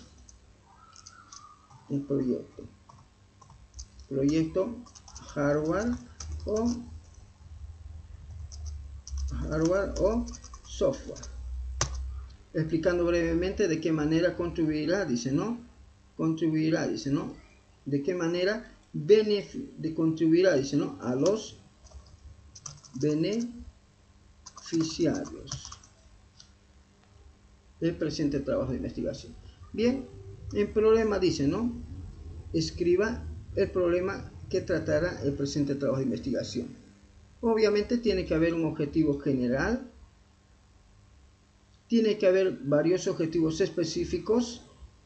El proyecto. Proyecto hardware o hardware o software, explicando brevemente de qué manera contribuirá, dice, ¿no? Contribuirá, dice, ¿no? De qué manera de contribuirá, dice, ¿no? A los beneficiarios del presente trabajo de investigación. Bien, el problema, dice, ¿no? Escriba el problema que tratará el presente trabajo de investigación. Obviamente tiene que haber un objetivo general, tiene que haber varios objetivos específicos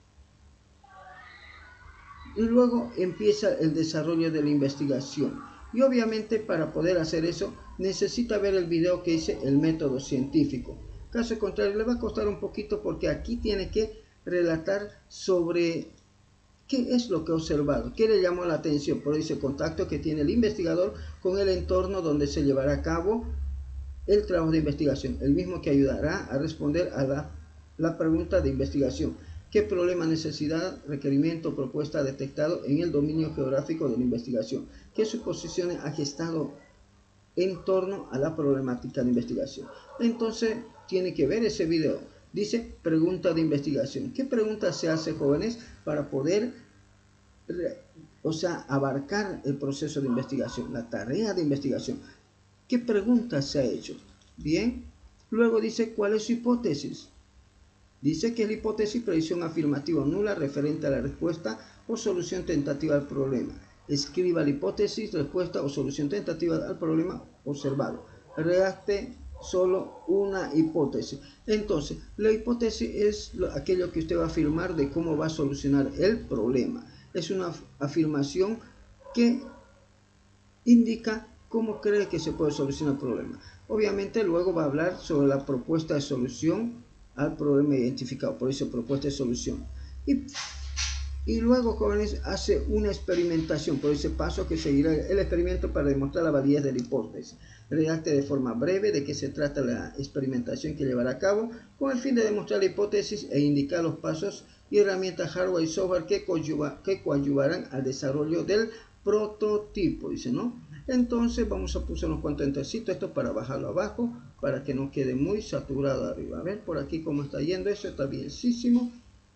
y luego empieza el desarrollo de la investigación. Y obviamente para poder hacer eso necesita ver el video que dice el método científico. Caso contrario le va a costar un poquito porque aquí tiene que relatar sobre qué es lo que ha observado, qué le llamó la atención por ese contacto que tiene el investigador con el entorno donde se llevará a cabo el trabajo de investigación, el mismo que ayudará a responder a la, la pregunta de investigación. ¿Qué problema, necesidad, requerimiento, propuesta ha detectado en el dominio geográfico de la investigación? ¿Qué suposiciones ha gestado en torno a la problemática de investigación? Entonces, tiene que ver ese video. Dice, pregunta de investigación. ¿Qué preguntas se hace, jóvenes, para poder, o sea, abarcar el proceso de investigación, la tarea de investigación? ¿Qué preguntas se ha hecho? Bien. Luego dice, ¿cuál es su hipótesis? Dice que es la hipótesis predicción afirmativa o nula referente a la respuesta o solución tentativa al problema. Escriba la hipótesis, respuesta o solución tentativa al problema observado. Redacte solo una hipótesis. Entonces, la hipótesis es aquello que usted va a afirmar de cómo va a solucionar el problema. Es una afirmación que indica cómo cree que se puede solucionar el problema. Obviamente luego va a hablar sobre la propuesta de solución al problema identificado, por eso propuesta de solución. Y, y luego, jóvenes, hace una experimentación, por ese paso que seguirá el experimento para demostrar la validez de la hipótesis. Redacte de forma breve de qué se trata la experimentación que llevará a cabo, con el fin de demostrar la hipótesis e indicar los pasos y herramientas hardware y software que, coadyuva, que coadyuvarán al desarrollo del prototipo, dice, ¿no? Entonces vamos a poner unos cuantos entrecitos, esto para bajarlo abajo, para que no quede muy saturado arriba. A ver por aquí cómo está yendo, eso está bienísimo.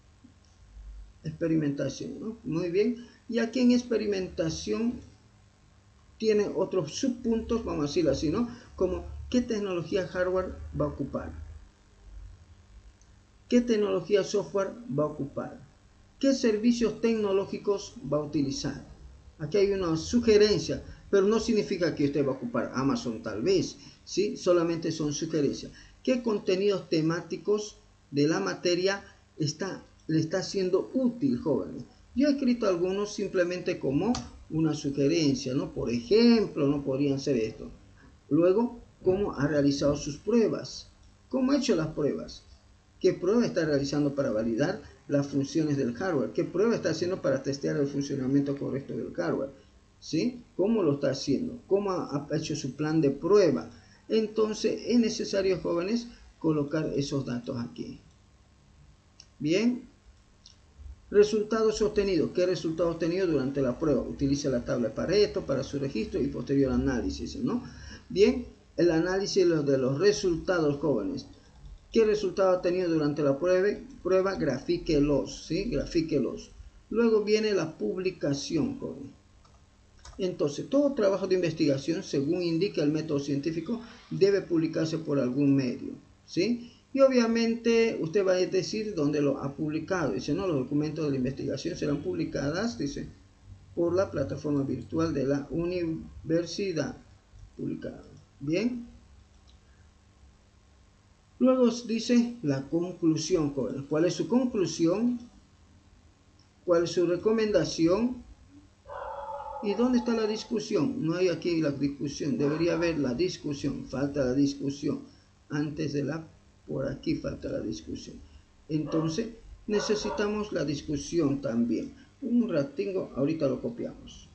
Experimentación, ¿no? Muy bien. Y aquí en experimentación tiene otros subpuntos, vamos a decirlo así, ¿no? Como qué tecnología hardware va a ocupar, qué tecnología software va a ocupar, qué servicios tecnológicos va a utilizar. Aquí hay una sugerencia, pero no significa que usted va a ocupar Amazon tal vez, ¿sí? Solamente son sugerencias. ¿Qué contenidos temáticos de la materia está, le está siendo útil, jóvenes? Yo he escrito algunos simplemente como una sugerencia, ¿no? Por ejemplo, no podrían ser esto. Luego, ¿cómo ha realizado sus pruebas? ¿Cómo ha hecho las pruebas? ¿Qué prueba está realizando para validar las funciones del hardware? ¿Qué prueba está haciendo para testear el funcionamiento correcto del hardware? ¿sí? ¿Cómo lo está haciendo? ¿Cómo ha hecho su plan de prueba? Entonces es necesario, jóvenes, colocar esos datos aquí. Bien. Resultados obtenidos. ¿Qué resultados obtenidos durante la prueba? Utiliza la tabla de Pareto para su registro y posterior análisis, ¿no? Bien, el análisis de los resultados, jóvenes. ¿Qué resultados ha tenido durante la prueba? Prueba, grafíquelos, ¿sí? Grafíquelos. Luego viene la publicación, jóvenes. Entonces, todo trabajo de investigación, según indica el método científico, debe publicarse por algún medio, ¿sí? Y obviamente usted va a decir dónde lo ha publicado. Dice, no, los documentos de la investigación serán publicadas, dice, por la plataforma virtual de la universidad. Publicado. Bien. Luego dice la conclusión. ¿Cuál es su conclusión? ¿Cuál es su recomendación? ¿Y dónde está la discusión? No hay aquí la discusión. Debería haber la discusión. Falta la discusión. Antes de la... Por aquí falta la discusión. Entonces, necesitamos la discusión también. Un ratingo, ahorita lo copiamos.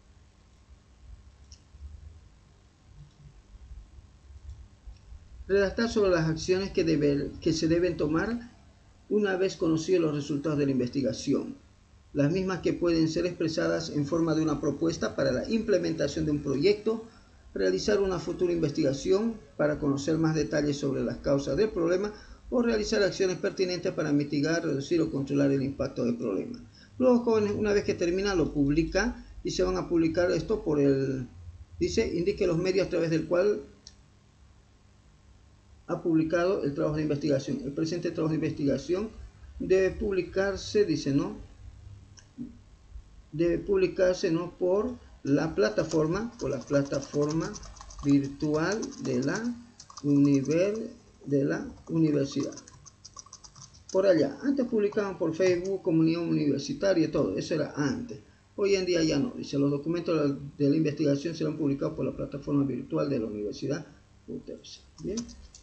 Redactar sobre las acciones que, debe, que se deben tomar una vez conocidos los resultados de la investigación. Las mismas que pueden ser expresadas en forma de una propuesta para la implementación de un proyecto, realizar una futura investigación para conocer más detalles sobre las causas del problema o realizar acciones pertinentes para mitigar, reducir o controlar el impacto del problema. Luego, jóvenes, una vez que termina, lo publica y se van a publicar esto por el... Dice, indique los medios a través del cual ha publicado el trabajo de investigación. El presente trabajo de investigación debe publicarse, dice, ¿no? Debe publicarse, ¿no? Por la plataforma, por la plataforma virtual de la, univer, de la universidad. Por allá, antes publicaban por Facebook, Comunión Universitaria y todo, eso era antes. Hoy en día ya no, dice, los documentos de la investigación serán publicados por la plataforma virtual de la Universidad U T E P S. Bien.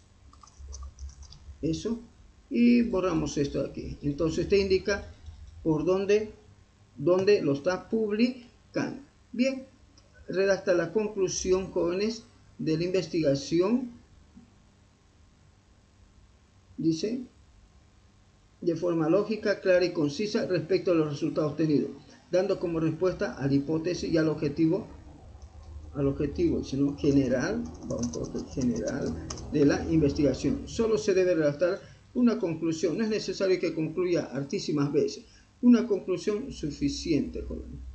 Eso. Y borramos esto de aquí. Entonces te indica por dónde, dónde lo está publicando. Bien. Redacta la conclusión, jóvenes, de la investigación. Dice, de forma lógica, clara y concisa respecto a los resultados obtenidos, dando como respuesta a la hipótesis y al objetivo, al objetivo, sino general, vamos por el general de la investigación. Solo se debe redactar una conclusión, no es necesario que concluya hartísimas veces, una conclusión suficiente, joven.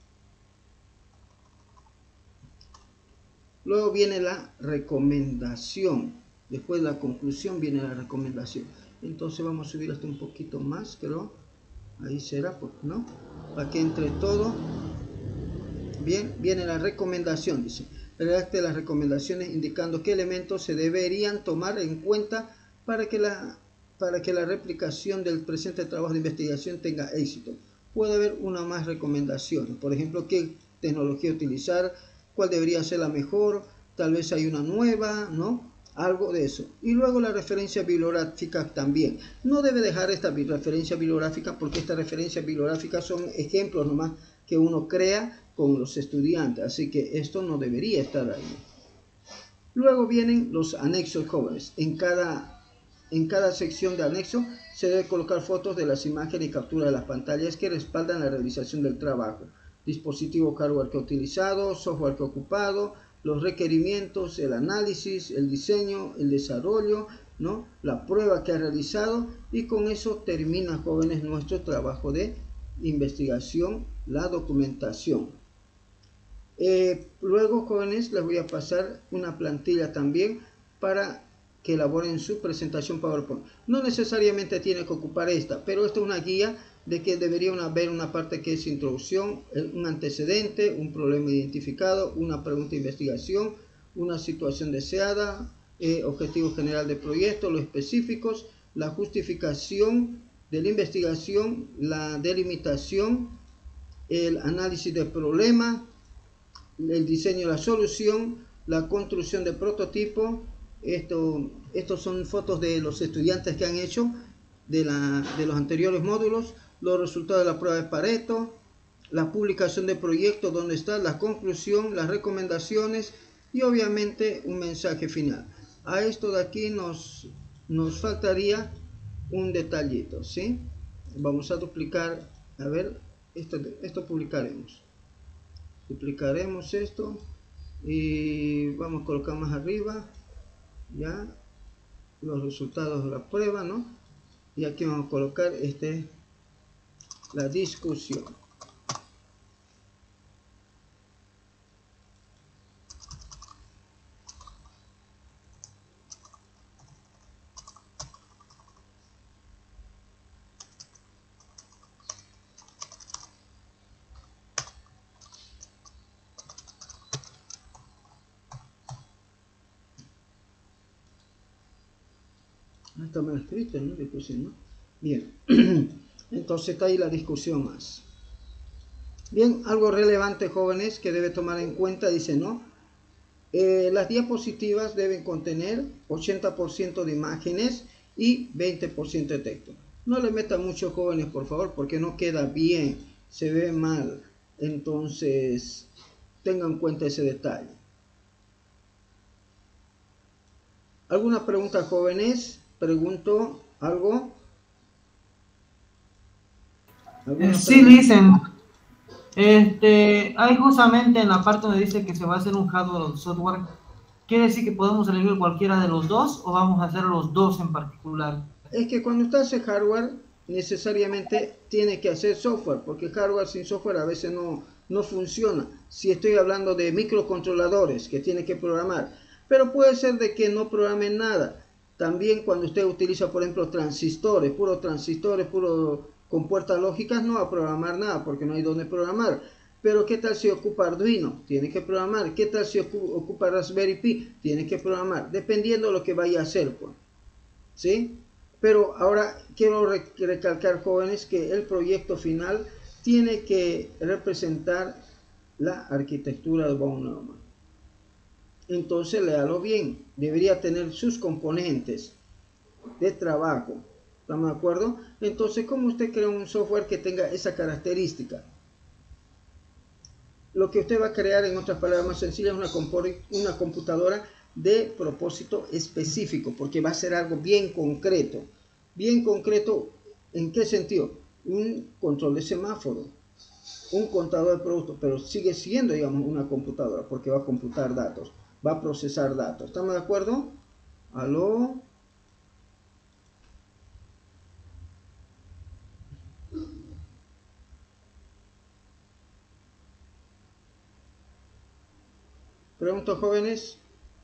Luego viene la recomendación, después de la conclusión viene la recomendación. Entonces vamos a subir hasta un poquito más, creo, ahí será, ¿no? Para que entre todo. Bien, viene la recomendación, dice, redacte las recomendaciones indicando qué elementos se deberían tomar en cuenta para que la, para que la replicación del presente trabajo de investigación tenga éxito. Puede haber una más recomendaciones, por ejemplo, qué tecnología utilizar, cuál debería ser la mejor, tal vez hay una nueva, ¿no? Algo de eso. Y luego la referencia bibliográfica también. No debe dejar esta referencia bibliográfica porque estas referencias bibliográficas son ejemplos nomás que uno crea con los estudiantes, así que esto no debería estar ahí. Luego vienen los anexos, jóvenes. En cada, en cada sección de anexo se debe colocar fotos de las imágenes y captura de las pantallas que respaldan la realización del trabajo. Dispositivo hardware que ha utilizado, software que ha ocupado, los requerimientos, el análisis, el diseño, el desarrollo, ¿no? La prueba que ha realizado, y con eso termina, jóvenes, nuestro trabajo de investigación, la documentación. Eh, luego, jóvenes, les voy a pasar una plantilla también para que elaboren su presentación PowerPoint. No necesariamente tiene que ocupar esta, pero esta es una guía de que debería haber una parte que es introducción, un antecedente, un problema identificado, una pregunta de investigación, una situación deseada, eh, objetivo general del proyecto, los específicos, la justificación de la investigación, la delimitación, el análisis del problema, el diseño de la solución, la construcción de prototipo. Esto, estos son fotos de los estudiantes que han hecho de, la, de los anteriores módulos, los resultados de la prueba de Pareto, la publicación de proyecto, donde está la conclusión, las recomendaciones y obviamente un mensaje final. A esto de aquí nos, nos faltaría un detallito, ¿sí? Vamos a duplicar, a ver, esto, esto publicaremos. Duplicaremos esto y vamos a colocar más arriba, ya, los resultados de la prueba, ¿no? Y aquí vamos a colocar este, la discusión. Está mal escrito, ¿no? Discusión, ¿no? Bien, entonces está ahí la discusión más. Bien, algo relevante, jóvenes, que debe tomar en cuenta, dice, ¿no? Eh, las diapositivas deben contener ochenta por ciento de imágenes y veinte por ciento de texto. No le metan mucho, jóvenes, por favor, porque no queda bien, se ve mal. Entonces, tengan en cuenta ese detalle. ¿Alguna pregunta, jóvenes? Pregunto algo. Eh, sí, dicen, este, hay justamente en la parte donde dice que se va a hacer un hardware o software. ¿Quiere decir que podemos elegir cualquiera de los dos o vamos a hacer los dos en particular? Es que cuando usted hace hardware, necesariamente tiene que hacer software, porque hardware sin software a veces no, no funciona. Si estoy hablando de microcontroladores que tiene que programar, pero puede ser de que no programen nada. También cuando usted utiliza, por ejemplo, transistores, puros transistores, puro con puertas lógicas, no va a programar nada porque no hay donde programar. Pero ¿qué tal si ocupa Arduino? Tiene que programar. ¿Qué tal si ocupa Raspberry Pi? Tiene que programar, dependiendo de lo que vaya a hacer, pues. ¿Sí? Pero ahora quiero recalcar, jóvenes, que el proyecto final tiene que representar la arquitectura de von Neumann. Entonces, léalo bien. Debería tener sus componentes de trabajo. ¿Estamos de acuerdo? Entonces, ¿cómo usted crea un software que tenga esa característica? Lo que usted va a crear, en otras palabras más sencillas, es una, una computadora de propósito específico, porque va a ser algo bien concreto. Bien concreto, ¿en qué sentido? Un control de semáforo, un contador de productos, pero sigue siendo, digamos, una computadora, porque va a computar datos, va a procesar datos. ¿Estamos de acuerdo? ¿Aló? Pregunto, jóvenes.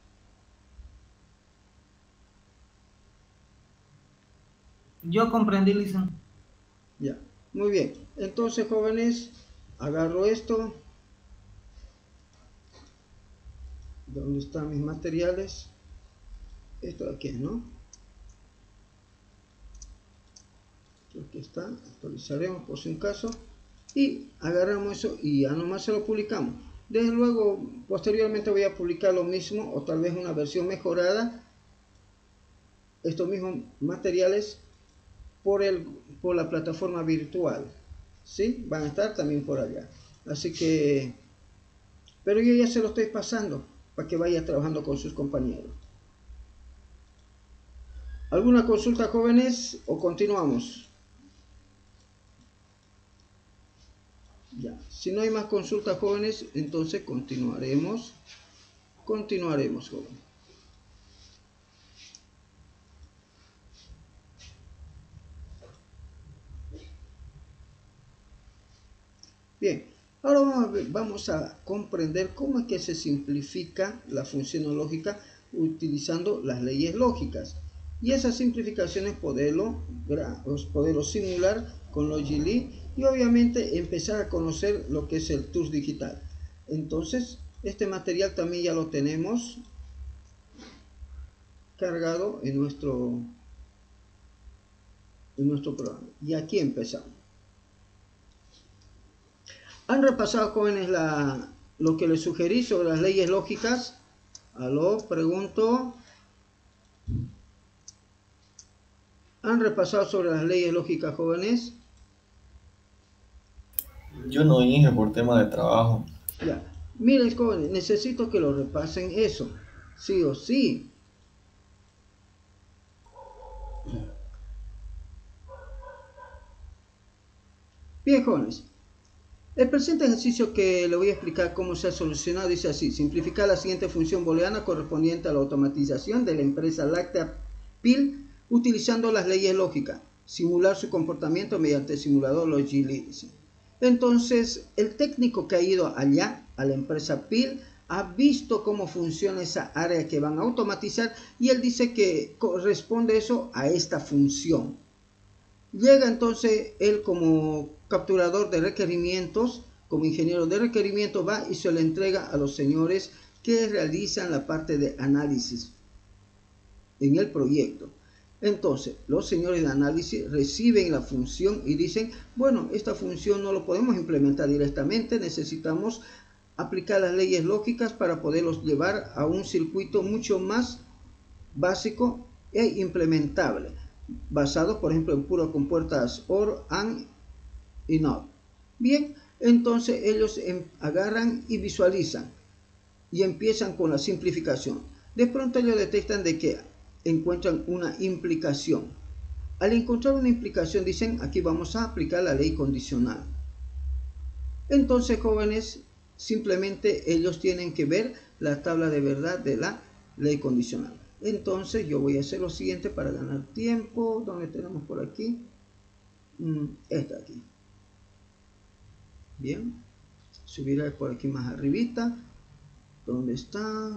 Yo comprendí, Listen. Ya, muy bien. Entonces, jóvenes, agarro esto. ¿Dónde están mis materiales? Esto de aquí, ¿no? Aquí está. Actualizaremos por si un caso. Y agarramos eso y ya nomás se lo publicamos. Desde luego, posteriormente voy a publicar lo mismo o tal vez una versión mejorada. Estos mismos materiales por, el, por la plataforma virtual. ¿Sí? Van a estar también por allá. Así que, pero yo ya se lo estoy pasando para que vaya trabajando con sus compañeros. ¿Alguna consulta, jóvenes, o continuamos? Ya, si no hay más consultas, jóvenes, entonces continuaremos. Continuaremos, jóvenes. Bien, ahora vamos a, ver, vamos a comprender cómo es que se simplifica la función lógica utilizando las leyes lógicas. Y esas simplificaciones poderlo, poderlo simular con Logili y obviamente empezar a conocer lo que es el T U S digital. Entonces, este material también ya lo tenemos cargado en nuestro, en nuestro programa. Y aquí empezamos. ¿Han repasado, jóvenes, la, lo que les sugerí sobre las leyes lógicas? Aló, pregunto. ¿Han repasado sobre las leyes lógicas, jóvenes? Yo no hice por tema de trabajo. Ya, miren, jóvenes, necesito que lo repasen eso, sí o sí. Bien, jóvenes, el presente ejercicio que le voy a explicar cómo se ha solucionado dice así: simplificar la siguiente función booleana correspondiente a la automatización de la empresa láctea P I L utilizando las leyes lógicas, simular su comportamiento mediante el simulador Logility. Entonces, el técnico que ha ido allá a la empresa P I L ha visto cómo funciona esa área que van a automatizar y él dice que corresponde eso a esta función. Llega entonces él como capturador de requerimientos, como ingeniero de requerimientos, va y se le entrega a los señores que realizan la parte de análisis en el proyecto. Entonces, los señores de análisis reciben la función y dicen, bueno, esta función no lo podemos implementar directamente, necesitamos aplicar las leyes lógicas para poderlos llevar a un circuito mucho más básico e implementable, basado, por ejemplo, en puro compuertas or, and y not. Bien, entonces ellos agarran y visualizan y empiezan con la simplificación. De pronto ellos detectan de que encuentran una implicación. Al encontrar una implicación dicen, aquí vamos a aplicar la ley condicional. Entonces, jóvenes, simplemente ellos tienen que ver la tabla de verdad de la ley condicional. Entonces yo voy a hacer lo siguiente para ganar tiempo. ¿Dónde tenemos por aquí? Esta aquí. Bien, subiré por aquí más arribita. ¿Dónde está?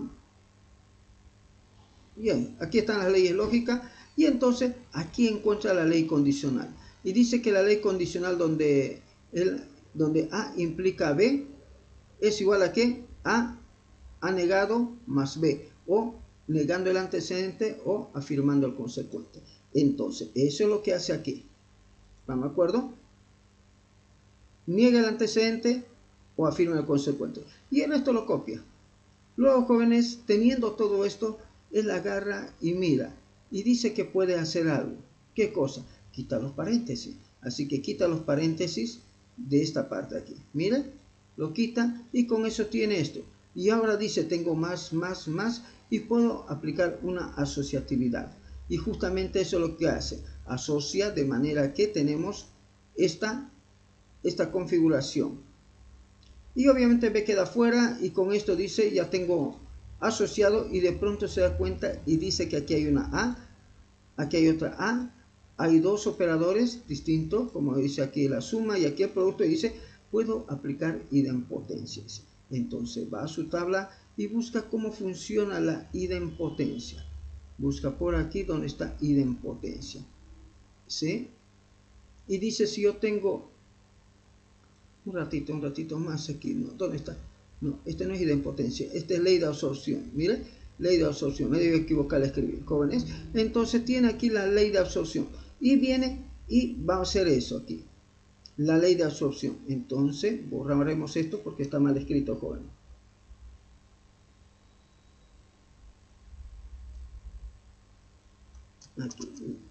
Bien, aquí están las leyes lógicas. Y entonces aquí encuentra la ley condicional. Y dice que la ley condicional donde, el, donde A implica B es igual a ¿qué? A, A negado más B. O negando el antecedente o afirmando el consecuente. Entonces, eso es lo que hace aquí. ¿Están de acuerdo? Niega el antecedente o afirma el consecuente. Y el resto lo copia. Luego, jóvenes, teniendo todo esto, él agarra y mira. Y dice que puede hacer algo. ¿Qué cosa? Quita los paréntesis. Así que quita los paréntesis de esta parte aquí. Mira, lo quita y con eso tiene esto. Y ahora dice, tengo más, más, más y puedo aplicar una asociatividad. Y justamente eso es lo que hace. Asocia de manera que tenemos esta, esta configuración. Y obviamente B queda fuera y con esto dice, ya tengo asociado y de pronto se da cuenta y dice que aquí hay una A, aquí hay otra A, hay dos operadores distintos, como dice aquí la suma y aquí el producto y dice, puedo aplicar idempotencias. Entonces va a su tabla y busca cómo funciona la idempotencia. Busca por aquí donde está idempotencia. ¿Sí? Y dice, si yo tengo un ratito, un ratito más aquí, ¿no? ¿Dónde está? No, este no es idempotencia, este es ley de absorción. Mire, ley de absorción, me debo equivocar al escribir, jóvenes. Entonces tiene aquí la ley de absorción y viene y va a hacer eso aquí. La ley de absorción. Entonces borraremos esto porque está mal escrito, joven. Aquí.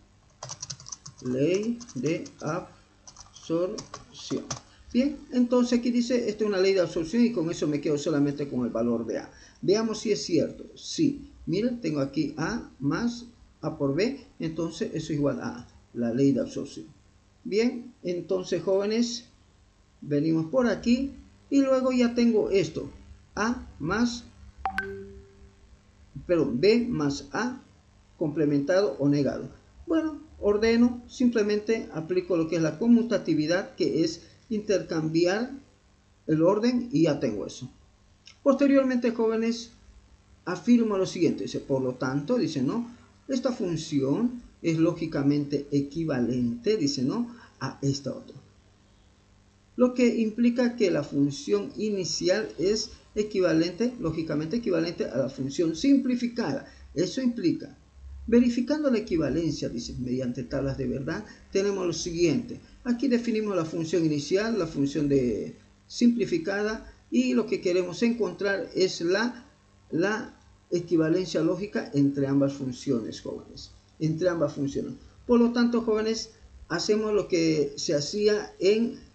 Ley de absorción. Bien, entonces aquí dice, esta es una ley de absorción y con eso me quedo solamente con el valor de A. Veamos si es cierto. Sí, miren, tengo aquí A más A por B, entonces eso es igual a A, la ley de absorción. Bien, entonces jóvenes, venimos por aquí y luego ya tengo esto, A más, perdón, B más A complementado o negado. Bueno, ordeno, simplemente aplico lo que es la conmutatividad, que es intercambiar el orden y ya tengo eso. Posteriormente, jóvenes, afirmo lo siguiente, dice, por lo tanto, dice, no, esta función es lógicamente equivalente, dice, no, a esta otra. Lo que implica que la función inicial es equivalente, lógicamente equivalente a la función simplificada. Eso implica, verificando la equivalencia, dice, mediante tablas de verdad, tenemos lo siguiente. Aquí definimos la función inicial, la función de simplificada y lo que queremos encontrar es la, la equivalencia lógica entre ambas funciones, jóvenes. Entre ambas funciones. Por lo tanto, jóvenes, hacemos lo que se hacía en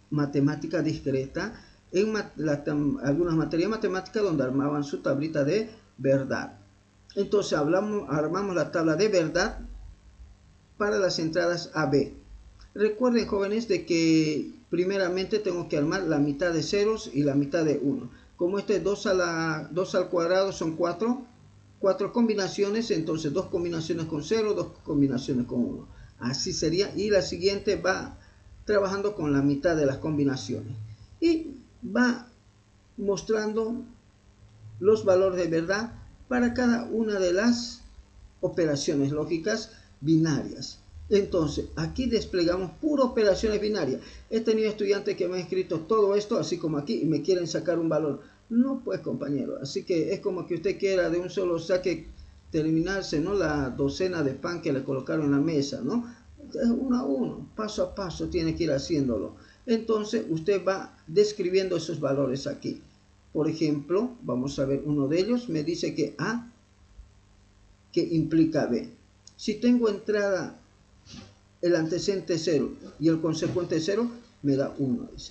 matemática discreta, en mat la, algunas materias matemáticas donde armaban su tablita de verdad. Entonces hablamos, armamos la tabla de verdad para las entradas A B. Recuerden, jóvenes, de que primeramente tengo que armar la mitad de ceros y la mitad de uno. Como este dos, a la, dos al cuadrado son cuatro, cuatro combinaciones, entonces dos combinaciones con cero, dos combinaciones con uno. Así sería, y la siguiente va trabajando con la mitad de las combinaciones. Y va mostrando los valores de verdad para cada una de las operaciones lógicas binarias. Entonces, aquí desplegamos pura operaciones binarias. He tenido estudiantes que me han escrito todo esto, así como aquí, y me quieren sacar un valor. No, pues, compañero. Así que es como que usted quiera de un solo saque terminarse, ¿no?, la docena de pan que le colocaron en la mesa, ¿no? Uno a uno, paso a paso, tiene que ir haciéndolo. Entonces, usted va describiendo esos valores aquí. Por ejemplo, vamos a ver uno de ellos. Me dice que A, que implica B. Si tengo entrada el antecedente cero y el consecuente cero, me da uno, dice.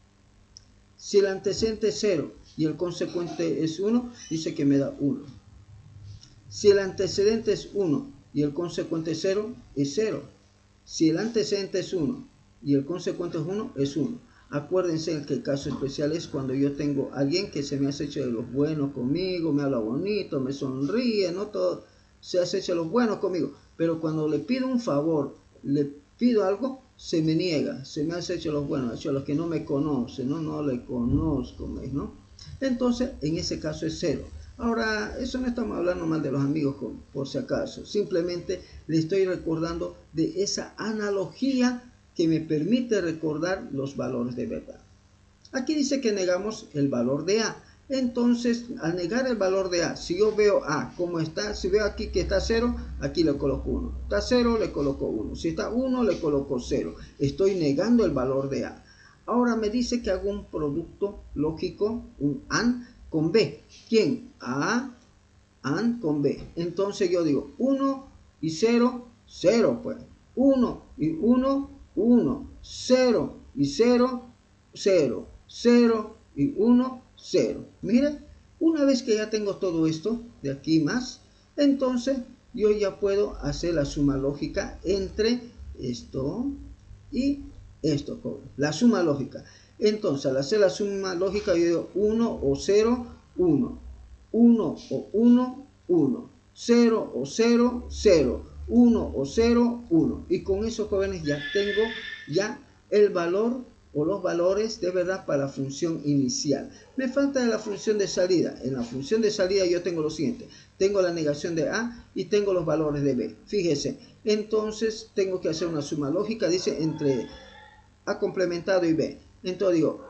Si el antecedente es cero y el consecuente es uno, dice que me da uno. Si el antecedente es uno y el consecuente es cero, es cero. Si el antecedente es uno y el consecuente es uno, es uno. Acuérdense que el caso especial es cuando yo tengo a alguien que se me hace hecho de los buenos conmigo, me habla bonito, me sonríe, no todo, se hace hecho de los buenos conmigo. Pero cuando le pido un favor, le pido algo, se me niega, se me hace hecho los buenos, hecho los que no me conocen, no, no le conozco, ¿no? Entonces, en ese caso es cero. Ahora, eso no estamos hablando mal de los amigos, por si acaso. Simplemente le estoy recordando de esa analogía que me permite recordar los valores de verdad. Aquí dice que negamos el valor de A. Entonces, al negar el valor de A, si yo veo A como está, si veo aquí que está cero, aquí le coloco uno. Está cero, le coloco uno. Si está uno, le coloco cero. Estoy negando el valor de A. Ahora me dice que hago un producto lógico, un AND con B. ¿Quién? A, AND con B. Entonces yo digo uno y cero, cero, pues. uno y uno, uno. cero y cero, cero. cero y uno, cero. Miren, una vez que ya tengo todo esto, de aquí más, entonces yo ya puedo hacer la suma lógica entre esto y esto, la suma lógica. Entonces, al hacer la suma lógica, yo digo uno o cero, uno. uno o uno, uno. cero o cero, cero. uno o cero, uno. Y con eso, jóvenes, ya tengo ya el valor o los valores de verdad para la función inicial. Me falta de la función de salida. En la función de salida yo tengo lo siguiente. Tengo la negación de A y tengo los valores de B. Fíjese, entonces tengo que hacer una suma lógica, dice, entre A complementado y B. Entonces digo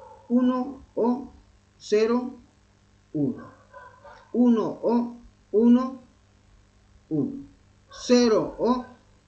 uno o cero, uno. uno o uno, uno. cero o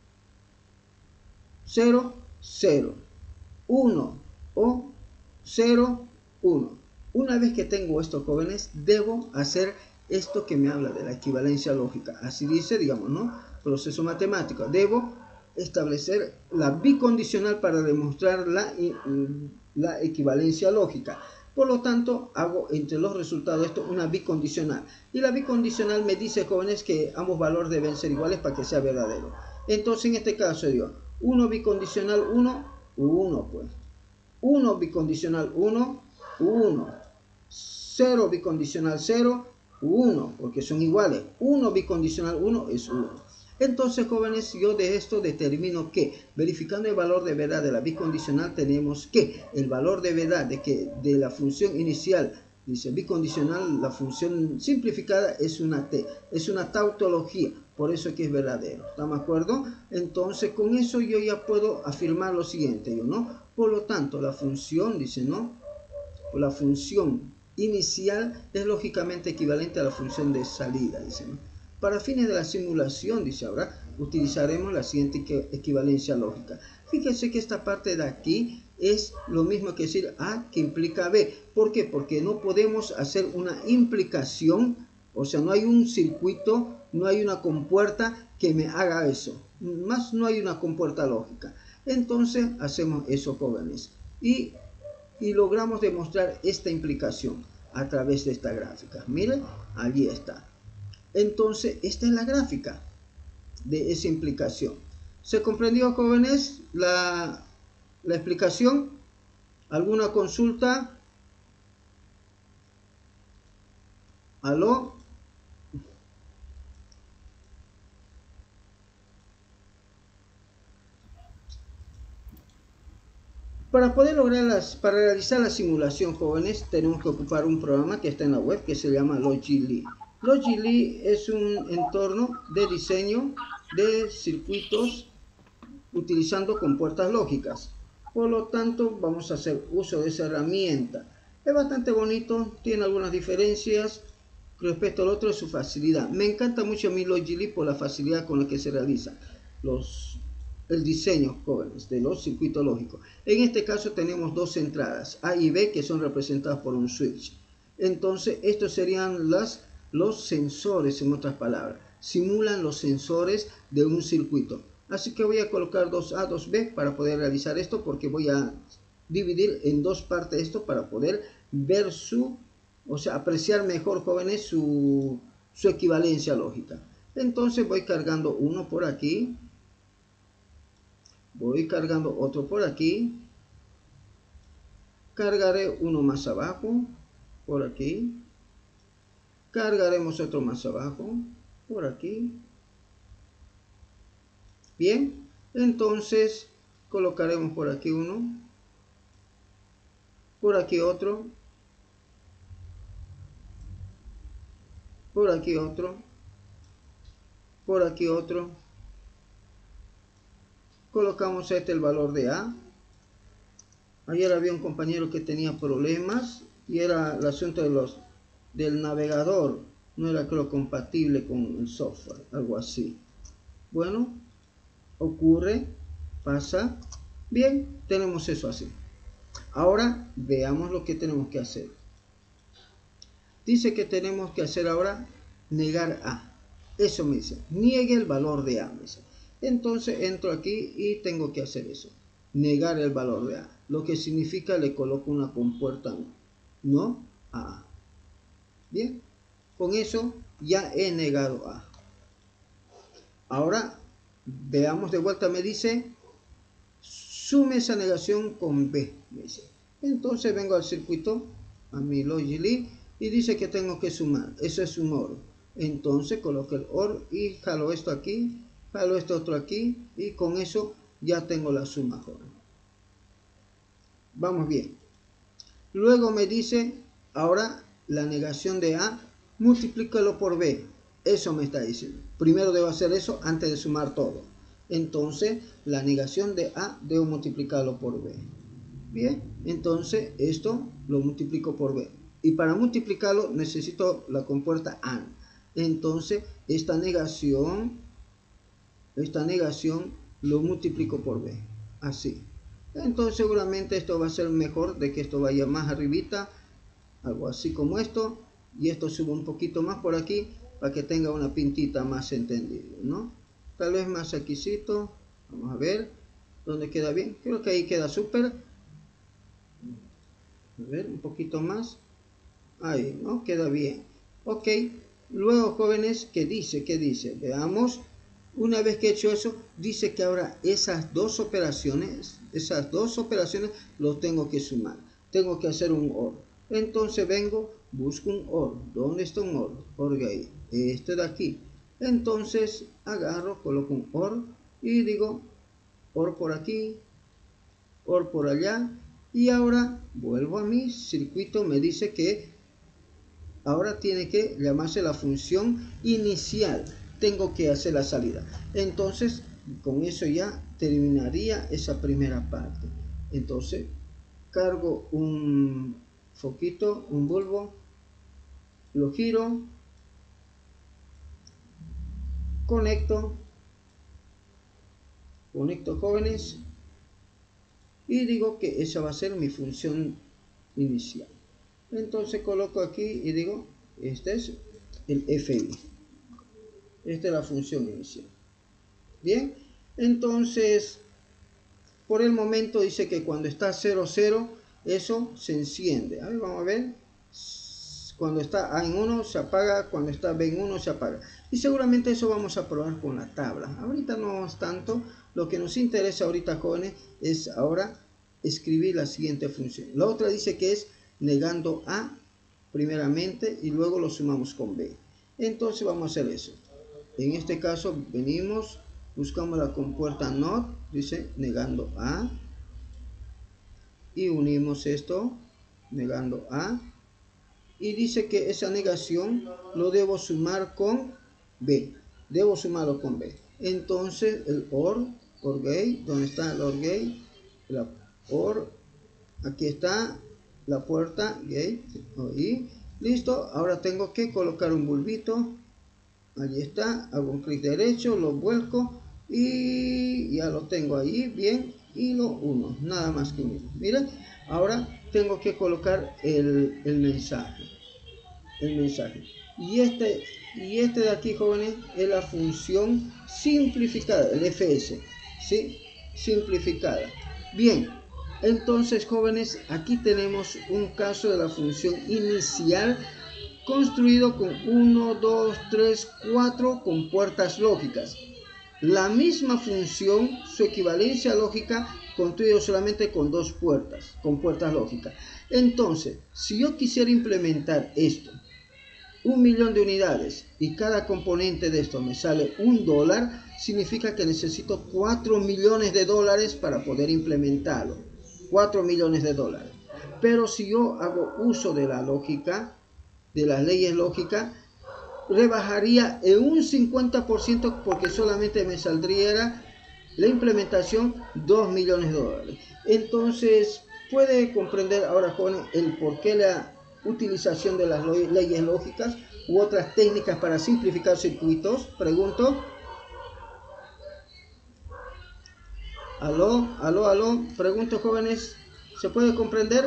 cero, cero. uno o cero, uno. Una vez que tengo esto, jóvenes, debo hacer esto que me habla de la equivalencia lógica. Así dice, digamos, ¿no? Proceso matemático. Debo establecer la bicondicional para demostrar la, la equivalencia lógica. Por lo tanto, hago entre los resultados esto una bicondicional. Y la bicondicional me dice, jóvenes, que ambos valores deben ser iguales para que sea verdadero. Entonces, en este caso, digo, uno bicondicional uno, uno, pues. uno bicondicional uno, uno. cero bicondicional cero, uno, porque son iguales. uno bicondicional uno es uno. Entonces, jóvenes, yo de esto determino que, verificando el valor de verdad de la bicondicional, tenemos que el valor de verdad de, que, de la función inicial, dice bicondicional, la función simplificada es una T, es una tautología, por eso que es verdadero. ¿Estamos de acuerdo? Entonces, con eso yo ya puedo afirmar lo siguiente, ¿no? Por lo tanto, la función, dice, ¿no? La función inicial es lógicamente equivalente a la función de salida, dice, ¿no? Para fines de la simulación, dice ahora, utilizaremos la siguiente equivalencia lógica. Fíjense que esta parte de aquí es lo mismo que decir A que implica B. ¿Por qué? Porque no podemos hacer una implicación, o sea, no hay un circuito, no hay una compuerta que me haga eso. Más no hay una compuerta lógica. Entonces, hacemos eso, jóvenes. y, y logramos demostrar esta implicación a través de esta gráfica. Miren, allí está. Entonces, esta es la gráfica de esa implicación. ¿Se comprendió, jóvenes, la, la explicación? ¿Alguna consulta? ¿Aló? Para poder lograr las, para realizar la simulación, jóvenes, tenemos que ocupar un programa que está en la web que se llama Logili. Logili es un entorno de diseño de circuitos utilizando compuertas lógicas. Por lo tanto, vamos a hacer uso de esa herramienta. Es bastante bonito, tiene algunas diferencias respecto al otro, de su facilidad. Me encanta mucho a mí Logili por la facilidad con la que se realiza los el diseño, jóvenes, de los circuitos lógicos. En este caso tenemos dos entradas, A y B, que son representadas por un switch. Entonces, estos serían las, los sensores, en otras palabras. Simulan los sensores de un circuito. Así que voy a colocar dos A, dos B para poder realizar esto, porque voy a dividir en dos partes esto para poder ver su, o sea, apreciar mejor, jóvenes, su, su equivalencia lógica. Entonces voy cargando uno por aquí. Voy cargando otro por aquí. Cargaré uno más abajo, por aquí. Cargaremos otro más abajo, por aquí. Bien, entonces colocaremos por aquí uno. Por aquí otro. Por aquí otro. Por aquí otro. Colocamos este el valor de A. Ayer había un compañero que tenía problemas y era el asunto de los, del navegador. No era, creo, compatible con el software, algo así. Bueno, ocurre, pasa. Bien, tenemos eso así. Ahora veamos lo que tenemos que hacer. Dice que tenemos que hacer ahora negar A. Eso me dice, niegue el valor de A, me dice. Entonces entro aquí y tengo que hacer eso, negar el valor de A, lo que significa le coloco una compuerta no a A. Bien, con eso ya he negado A. Ahora veamos de vuelta, me dice sume esa negación con B, me dice. Entonces vengo al circuito, a mi Logili, y dice que tengo que sumar, eso es un O R. Entonces coloco el O R y jalo esto aquí, jalo esto otro aquí, y con eso ya tengo la suma, joven. Vamos bien. Luego me dice, ahora la negación de A, multiplícalo por B. Eso me está diciendo. Primero debo hacer eso antes de sumar todo. Entonces, la negación de A debo multiplicarlo por B. Bien, entonces esto lo multiplico por B. Y para multiplicarlo necesito la compuerta AND. Entonces, esta negación, esta negación lo multiplico por B. Así. Entonces, seguramente esto va a ser mejor de que esto vaya más arribita. Algo así como esto. Y esto subo un poquito más por aquí para que tenga una pintita más entendida, ¿no? Tal vez más aquícito. Vamos a ver dónde queda bien. Creo que ahí queda súper. A ver, un poquito más. Ahí, ¿no? Queda bien. Ok. Luego, jóvenes, ¿qué dice? ¿Qué dice? Veamos. Una vez que he hecho eso, dice que ahora esas dos operaciones, esas dos operaciones los tengo que sumar. Tengo que hacer un O R. Entonces vengo, busco un O R. ¿Dónde está un O R? Porque ahí, este de aquí. Entonces agarro, coloco un O R y digo O R por aquí, O R por allá. Y ahora vuelvo a mi circuito, me dice que ahora tiene que llamarse la función inicial. Tengo que hacer la salida. Entonces, con eso ya terminaría esa primera parte. Entonces, cargo un foquito, un bulbo, lo giro, conecto, conecto, jóvenes, y digo que esa va a ser mi función inicial. Entonces coloco aquí y digo, este es el F I. Esta es la función inicial. Bien, entonces por el momento dice que cuando está cero cero, eso se enciende. A ver, vamos a ver. Cuando está A en uno se apaga, cuando está B en uno se apaga. Y seguramente eso vamos a probar con la tabla. Ahorita no es tanto. Lo que nos interesa ahorita, jóvenes, es ahora escribir la siguiente función. La otra dice que es negando A primeramente y luego lo sumamos con B. Entonces vamos a hacer eso. En este caso venimos, buscamos la compuerta not, dice negando A, y unimos esto, negando A, y dice que esa negación lo debo sumar con B, debo sumarlo con B. Entonces el OR, OR gay, ¿dónde está el OR gay? La OR, aquí está la puerta gay, ahí, listo. Ahora tengo que colocar un bulbito, allí está, hago un clic derecho, lo vuelco y ya lo tengo ahí, bien, y lo uno, nada más que uno. Miren, ahora tengo que colocar el, el mensaje, el mensaje. Y este, y este de aquí, jóvenes, es la función simplificada, el F S, ¿sí? Simplificada. Bien, entonces, jóvenes, aquí tenemos un caso de la función inicial construido con uno, dos, tres, cuatro compuertas lógicas. La misma función, su equivalencia lógica, construido solamente con dos puertas, con puertas lógicas. Entonces, si yo quisiera implementar esto, un millón de unidades, y cada componente de esto me sale un dólar, significa que necesito cuatro millones de dólares para poder implementarlo. cuatro millones de dólares. Pero si yo hago uso de la lógica, de las leyes lógicas, rebajaría en un cincuenta por ciento porque solamente me saldría la implementación dos millones de dólares. Entonces, puede comprender ahora, jóvenes, el por qué la utilización de las leyes lógicas u otras técnicas para simplificar circuitos. Pregunto. Aló, aló, aló. Pregunto, jóvenes, ¿se puede comprender?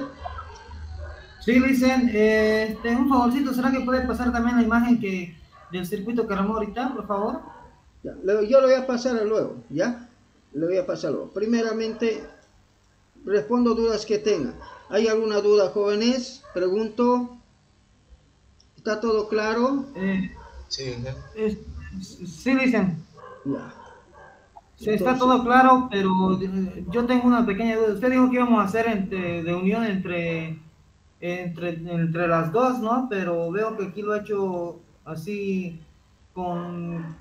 Sí, Luisen, eh, este, un favorcito, ¿será que puede pasar también la imagen que del circuito que armó ahorita, por favor? Ya, yo lo voy a pasar luego, ¿ya? Le voy a pasar luego. Primeramente, respondo dudas que tengan. ¿Hay alguna duda, jóvenes? Pregunto. ¿Está todo claro? Eh, Sí, es- sí, Luisen, Ya. sí, está Entonces, todo claro, pero eh, yo tengo una pequeña duda. Usted dijo que íbamos a hacer entre, de unión entre, entre, entre las dos, ¿no? Pero veo que aquí lo ha hecho así con,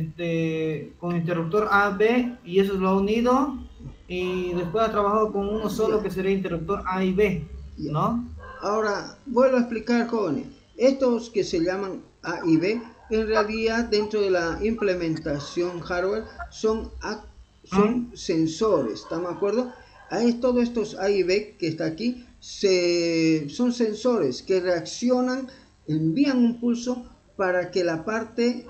este, con interruptor A, B, y eso lo ha unido, y después ha trabajado con uno solo ya, que sería interruptor A y B, ya. ¿no? Ahora, vuelvo a explicar, jóvenes. Estos que se llaman A y B, en realidad dentro de la implementación hardware son, son ¿Mm? sensores, ¿estamos de acuerdo? Ahí todos estos A y B que está aquí se, son sensores que reaccionan, envían un pulso para que la parte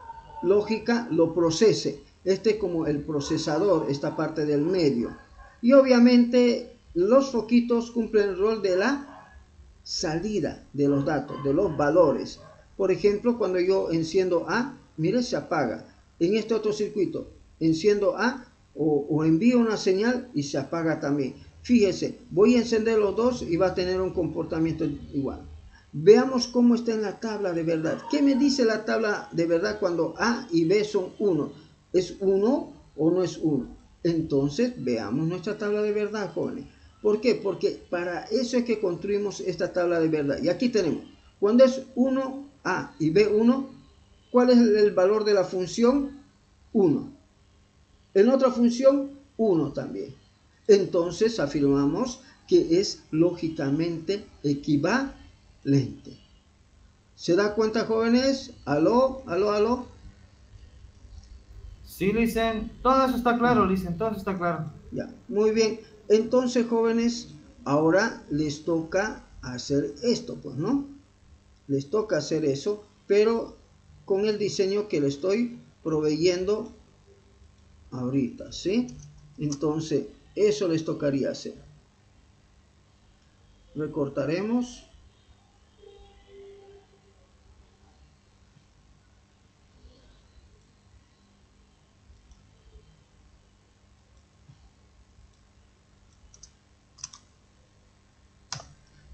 lógica lo procese. Este es como el procesador, esta parte del medio. Y obviamente los foquitos cumplen el rol de la salida de los datos, de los valores. Por ejemplo, cuando yo enciendo A, mire, se apaga. En este otro circuito, enciendo A o, o envío una señal y se apaga también. Fíjese, voy a encender los dos y va a tener un comportamiento igual. Veamos cómo está en la tabla de verdad. ¿Qué me dice la tabla de verdad cuando A y B son uno? ¿Es uno o no es uno? Entonces, veamos nuestra tabla de verdad, jóvenes. ¿Por qué? Porque para eso es que construimos esta tabla de verdad. Y aquí tenemos, cuando es uno A y B uno, ¿cuál es el valor de la función? uno. En otra función, uno también. Entonces afirmamos que es lógicamente equivalente. ¿Se da cuenta, jóvenes? ¿Aló? ¿Aló? ¿Aló? Sí, Luisen, todo eso está claro, Luisen, todo eso está claro. Ya, muy bien. Entonces, jóvenes, ahora les toca hacer esto, pues, ¿no? Les toca hacer eso, pero con el diseño que les estoy proveyendo ahorita, ¿sí? Entonces, eso les tocaría hacer. Recortaremos.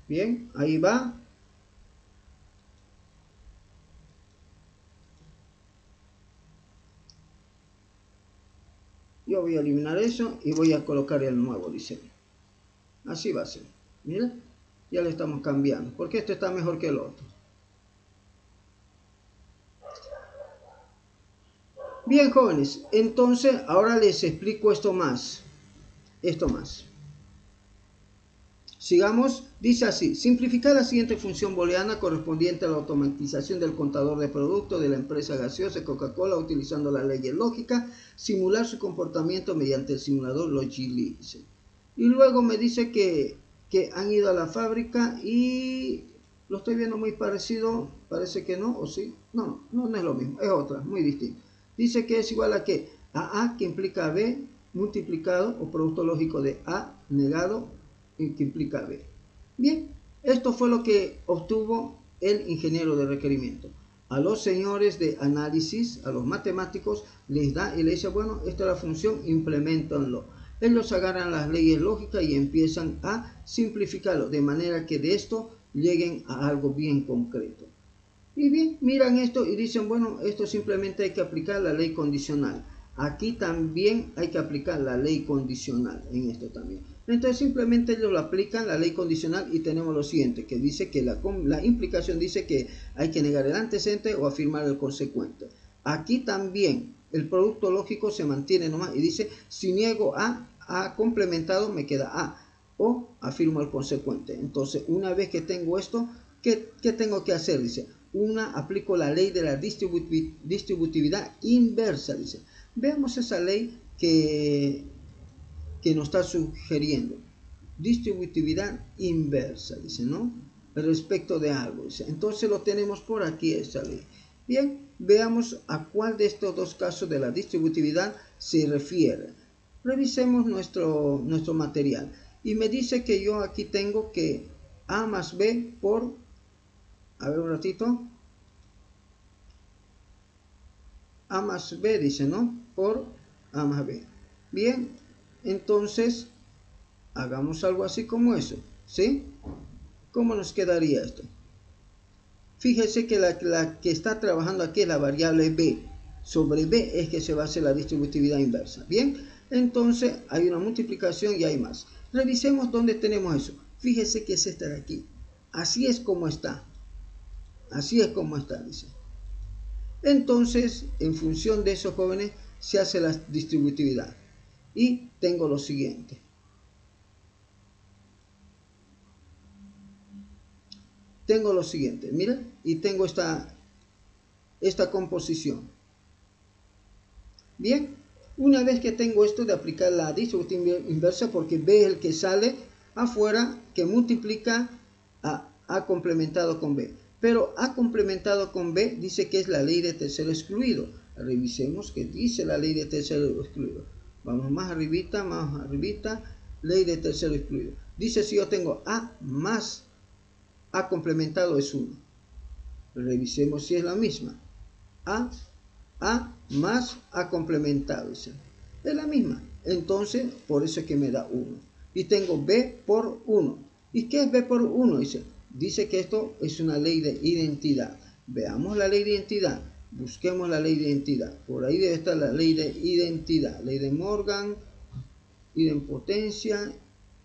Bien, ahí va. Yo voy a eliminar eso y voy a colocar el nuevo diseño. Así va a ser. Mira, ya le estamos cambiando, porque este está mejor que el otro. Bien, jóvenes, entonces ahora les explico esto más. Esto más. Sigamos, dice así: simplificar la siguiente función booleana correspondiente a la automatización del contador de producto de la empresa gaseosa Coca-Cola utilizando las leyes lógicas, simular su comportamiento mediante el simulador Logilice. Y luego me dice que, que han ido a la fábrica y lo estoy viendo muy parecido, parece que no, o sí, no, no, no es lo mismo, es otra, muy distinta. Dice que es igual a que a A, que implica a B, multiplicado o producto lógico de A negado que implica B. Bien, esto fue lo que obtuvo el ingeniero de requerimiento. A los señores de análisis, a los matemáticos, les da y le dice, bueno, esta es la función, implementanlo. Ellos agarran las leyes lógicas y empiezan a simplificarlo, de manera que de esto lleguen a algo bien concreto. Y bien, miran esto y dicen, bueno, esto simplemente hay que aplicar la ley condicional. Aquí también hay que aplicar la ley condicional, en esto también. Entonces simplemente ellos lo aplican, la ley condicional, y tenemos lo siguiente, que dice que la, la implicación dice que hay que negar el antecedente o afirmar el consecuente. Aquí también el producto lógico se mantiene nomás y dice, si niego A, A complementado me queda A, o afirmo el consecuente. Entonces una vez que tengo esto, ¿qué, qué tengo que hacer? Dice, una, aplico la ley de la distributividad inversa, dice. Veamos esa ley que, que nos está sugiriendo. Distributividad inversa, dice, ¿no? Respecto de algo, dice. Entonces lo tenemos por aquí, esa ley. Bien, veamos a cuál de estos dos casos de la distributividad se refiere. Revisemos nuestro, nuestro material. Y me dice que yo aquí tengo que A más B por... A ver un ratito. A más B, dice, ¿no? Por A más B. Bien, entonces hagamos algo así como eso, ¿sí? ¿Cómo nos quedaría esto? Fíjese que la, la que está trabajando aquí es la variable B. Sobre B es que se va a hacer la distributividad inversa. Bien, entonces hay una multiplicación y hay más. Revisemos dónde tenemos eso. Fíjese que es esta de aquí. Así es como está. Así es como está, dice. Entonces, en función de esos jóvenes, se hace la distributividad. Y tengo lo siguiente. Tengo lo siguiente, mira, y tengo esta, esta composición. Bien, una vez que tengo esto de aplicar la distribución inversa, porque B es el que sale afuera, que multiplica a A complementado con B. Pero A complementado con B dice que es la ley de tercero excluido. Revisemos qué dice la ley de tercero excluido. Vamos más arribita, más arribita, ley de tercero excluido. Dice si yo tengo A más A complementado es uno. Revisemos si es la misma. A, A más A complementado. Es la misma. Entonces, por eso es que me da uno. Y tengo B por uno. ¿Y qué es B por uno? Dice, dice que esto es una ley de identidad. Veamos la ley de identidad. Busquemos la ley de identidad. Por ahí debe estar la ley de identidad. Ley de Morgan, idempotencia,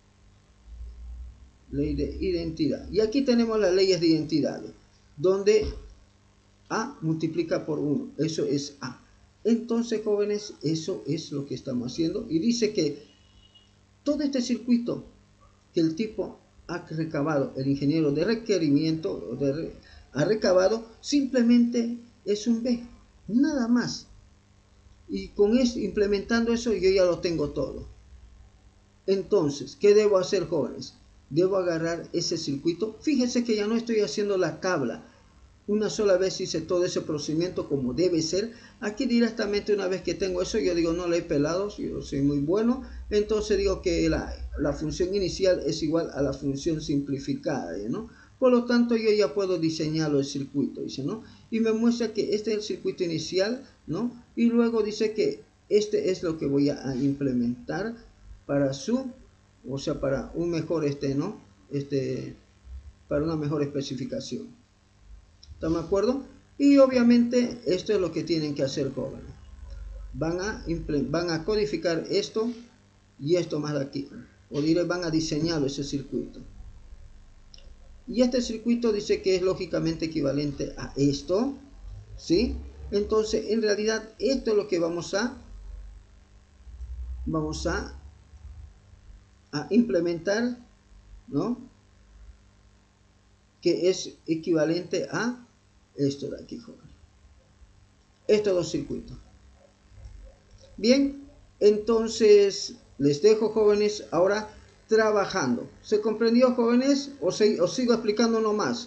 ley de identidad. Y aquí tenemos las leyes de identidad, donde A multiplica por uno. Eso es A. Entonces, jóvenes, eso es lo que estamos haciendo. Y dice que todo este circuito que el tipo ha recabado, el ingeniero de requerimiento, de, ha recabado, simplemente es un B. Nada más. Y con eso, implementando eso, yo ya lo tengo todo. Entonces, ¿qué debo hacer, jóvenes? Debo agarrar ese circuito. Fíjense que ya no estoy haciendo la tabla. Una sola vez hice todo ese procedimiento como debe ser. Aquí directamente una vez que tengo eso, yo digo, no le he pelado, yo soy muy bueno. Entonces digo que la, la función inicial es igual a la función simplificada, ¿no? Por lo tanto, yo ya puedo diseñarlo el circuito, dice, ¿no? Y me muestra que este es el circuito inicial, ¿no? Y luego dice que este es lo que voy a implementar para su, o sea, para un mejor este, ¿no? Este, para una mejor especificación. ¿Están de acuerdo? Y obviamente esto es lo que tienen que hacer, jóvenes. Van a, van a codificar esto y esto más de aquí. O diré, van a diseñar ese circuito. Y este circuito dice que es lógicamente equivalente a esto, ¿sí? Entonces, en realidad, esto es lo que vamos a, vamos a, a implementar, ¿no? Que es equivalente a esto de aquí, jóvenes. Estos dos circuitos. Bien, entonces les dejo, jóvenes, ahora trabajando. ¿Se comprendió, jóvenes? ¿O, se, o sigo explicando nomás?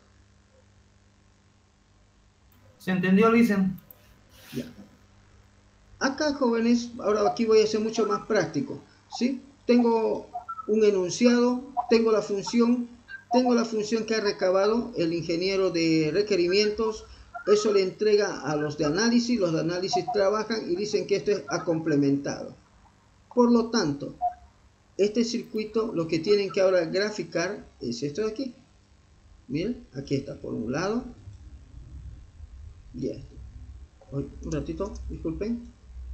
¿Se entendió, Listen? Ya. Acá, jóvenes, ahora aquí voy a ser mucho más práctico, ¿sí? Tengo un enunciado, tengo la función, tengo la función que ha recabado el ingeniero de requerimientos. Eso le entrega a los de análisis, los de análisis trabajan y dicen que esto es a complementado. Por lo tanto, este circuito lo que tienen que ahora graficar es esto de aquí. Miren, aquí está por un lado y esto. Uy, un ratito, disculpen.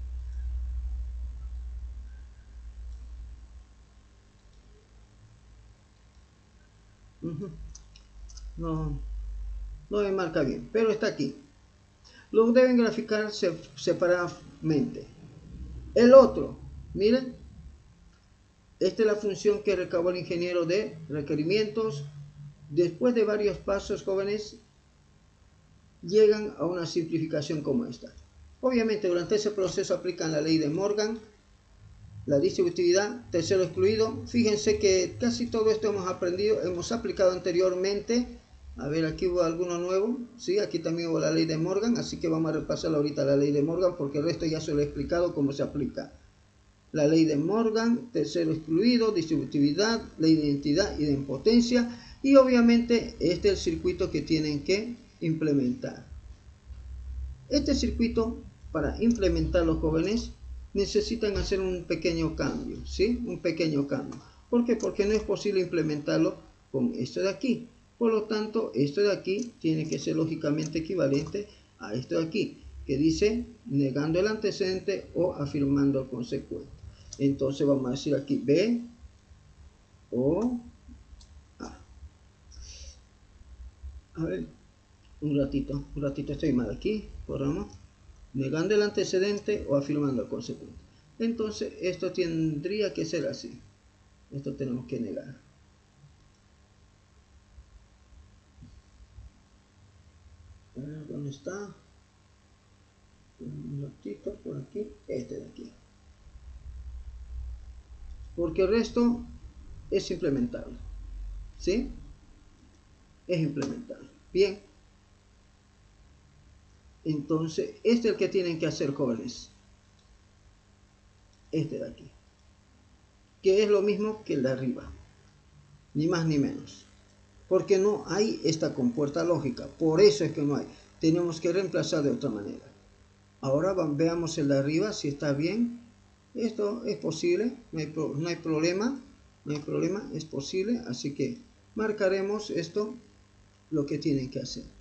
Uh-huh. No, no me marca bien, pero está aquí. Lo deben graficar separadamente. El otro, miren, esta es la función que recabó el ingeniero de requerimientos. Después de varios pasos, jóvenes, llegan a una simplificación como esta. Obviamente, durante ese proceso aplican la ley de Morgan, la distributividad, tercero excluido. Fíjense que casi todo esto hemos aprendido, hemos aplicado anteriormente. A ver, aquí hubo alguno nuevo. Sí, aquí también hubo la ley de Morgan, así que vamos a repasar ahorita la ley de Morgan porque el resto ya se lo he explicado cómo se aplica. La ley de Morgan, tercero excluido, distributividad, ley de identidad y de impotencia. Y obviamente este es el circuito que tienen que implementar. Este circuito, para implementar, los jóvenes necesitan hacer un pequeño cambio, ¿sí? Un pequeño cambio. ¿Por qué? Porque no es posible implementarlo con esto de aquí. Por lo tanto, esto de aquí tiene que ser lógicamente equivalente a esto de aquí, que dice negando el antecedente o afirmando el consecuente. Entonces vamos a decir aquí B o A. A ver, un ratito, un ratito estoy mal aquí, corramos. Negando el antecedente o afirmando el consecuente. Entonces esto tendría que ser así. Esto tenemos que negar. A ver, ¿dónde está? Un ratito por aquí. Este de aquí. Porque el resto es implementable. ¿Sí? Es implementable. Bien. Entonces, este es el que tienen que hacer, jóvenes. Este de aquí. Que es lo mismo que el de arriba. Ni más ni menos. Porque no hay esta compuerta lógica. Por eso es que no hay. Tenemos que reemplazar de otra manera. Ahora veamos el de arriba si está bien. Esto es posible. No hay, pro, no hay problema. No hay problema. Es posible. Así que marcaremos esto. Lo que tienen que hacer.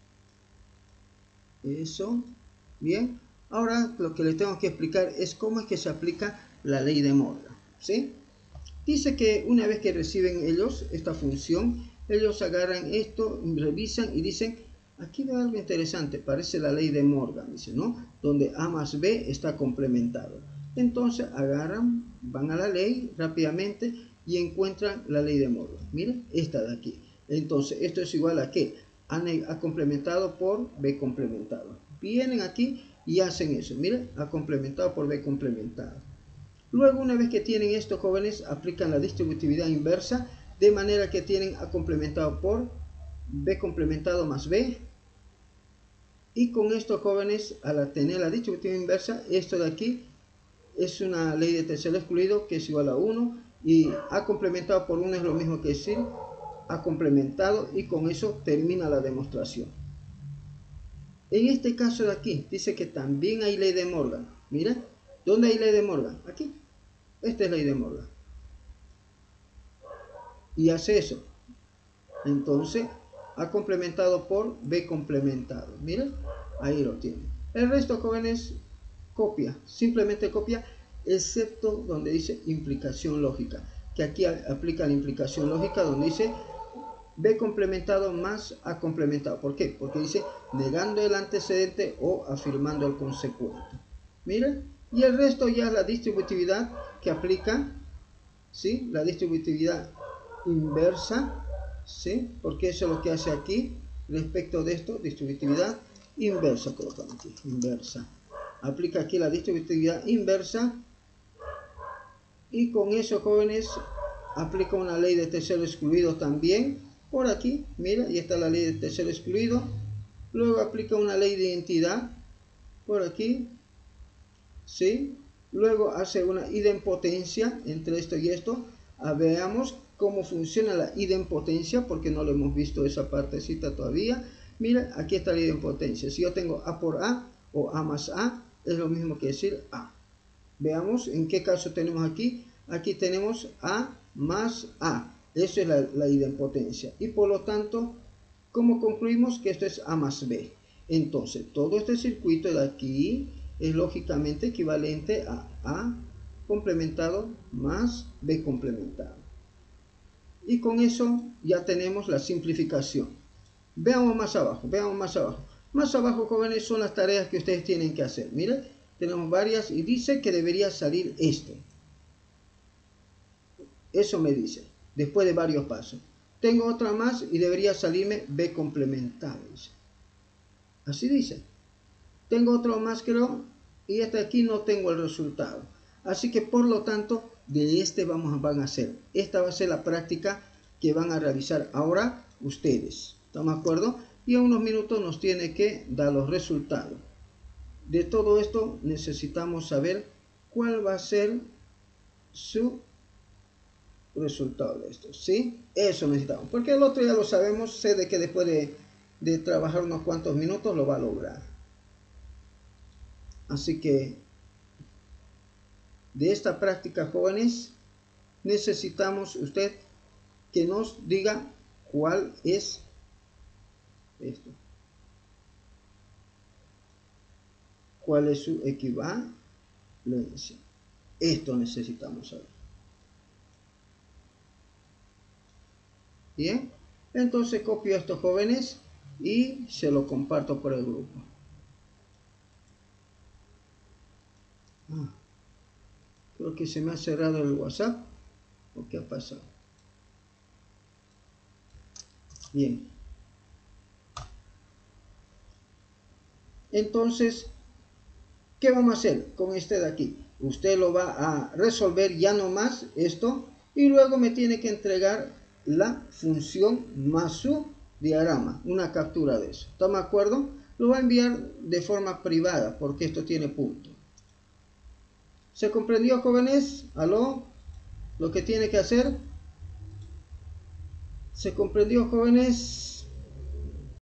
Eso. Bien. Ahora lo que les tengo que explicar es cómo es que se aplica la ley de Morgan. ¿Sí? Dice que una vez que reciben ellos esta función, ellos agarran esto, revisan y dicen, aquí veo algo interesante, parece la ley de Morgan, dice, ¿no? Donde A más B está complementado. Entonces agarran, van a la ley rápidamente y encuentran la ley de Morgan. Miren, esta de aquí. Entonces, esto es igual a ¿qué? A, a complementado por B complementado. Vienen aquí y hacen eso. Miren, A complementado por B complementado. Luego, una vez que tienen esto, jóvenes, aplican la distributividad inversa, de manera que tienen A complementado por B complementado más B. Y con esto, jóvenes, al tener la distributividad inversa, esto de aquí es una ley de tercero excluido que es igual a uno. Y A complementado por uno es lo mismo que decir A complementado, y con eso termina la demostración. En este caso de aquí, dice que también hay ley de Morgan. Mira, ¿dónde hay ley de Morgan? Aquí. Esta es ley de Morgan. Y hace eso. Entonces, A complementado por B complementado. Miren, ahí lo tienen. El resto, jóvenes, copia. Simplemente copia, excepto donde dice implicación lógica. Que aquí aplica la implicación lógica donde dice B complementado más A complementado. ¿Por qué? Porque dice negando el antecedente o afirmando el consecuente. Miren, y el resto ya es la distributividad que aplica, ¿sí? La distributividad inversa, ¿sí? Porque eso es lo que hace aquí respecto de esto, distributividad inversa, colocamos aquí, inversa. Aplica aquí la distributividad inversa y con eso, jóvenes, aplica una ley de tercero excluido también. Por aquí, mira, y está la ley de tercero excluido. Luego aplica una ley de identidad. Por aquí, ¿sí? Luego hace una idempotencia entre esto y esto. Ah, veamos cómo funciona la idempotencia, porque no lo hemos visto esa partecita todavía. Mira, aquí está la idempotencia. Si yo tengo A por A o A más A, es lo mismo que decir A. Veamos en qué caso tenemos aquí. Aquí tenemos A más A. Eso es la, la idempotencia. Y por lo tanto, ¿cómo concluimos? Que esto es A más B. Entonces, todo este circuito de aquí es lógicamente equivalente a A complementado más B complementado. Y con eso ya tenemos la simplificación. Veamos más abajo, veamos más abajo. Más abajo, jóvenes, son las tareas que ustedes tienen que hacer. Miren, tenemos varias y dice que debería salir esto. Eso me dice, después de varios pasos. Tengo otra más y debería salirme B complementado. Dice. Así dice. Tengo otro más, creo, y hasta aquí no tengo el resultado. Así que, por lo tanto, de este vamos, van a hacer. Esta va a ser la práctica que van a realizar ahora ustedes. ¿Estamos de acuerdo? Y en unos minutos nos tiene que dar los resultados. De todo esto necesitamos saber cuál va a ser su resultado de esto, ¿sí? Eso necesitamos, porque el otro ya lo sabemos, sé de que después de, de trabajar unos cuantos minutos lo va a lograr. Así que de esta práctica, jóvenes, necesitamos usted que nos diga cuál es esto, cuál es su equivalencia. Esto necesitamos saber. Bien, entonces copio a estos jóvenes y se lo comparto por el grupo. Ah, creo que se me ha cerrado el WhatsApp. ¿O qué ha pasado? Bien. Entonces, ¿qué vamos a hacer con este de aquí? Usted lo va a resolver ya no más esto y luego me tiene que entregar la función más su diagrama, una captura de eso. ¿Estamos de acuerdo? Lo va a enviar de forma privada porque esto tiene punto. ¿Se comprendió, jóvenes? ¿Aló? Lo que tiene que hacer. ¿Se comprendió, jóvenes?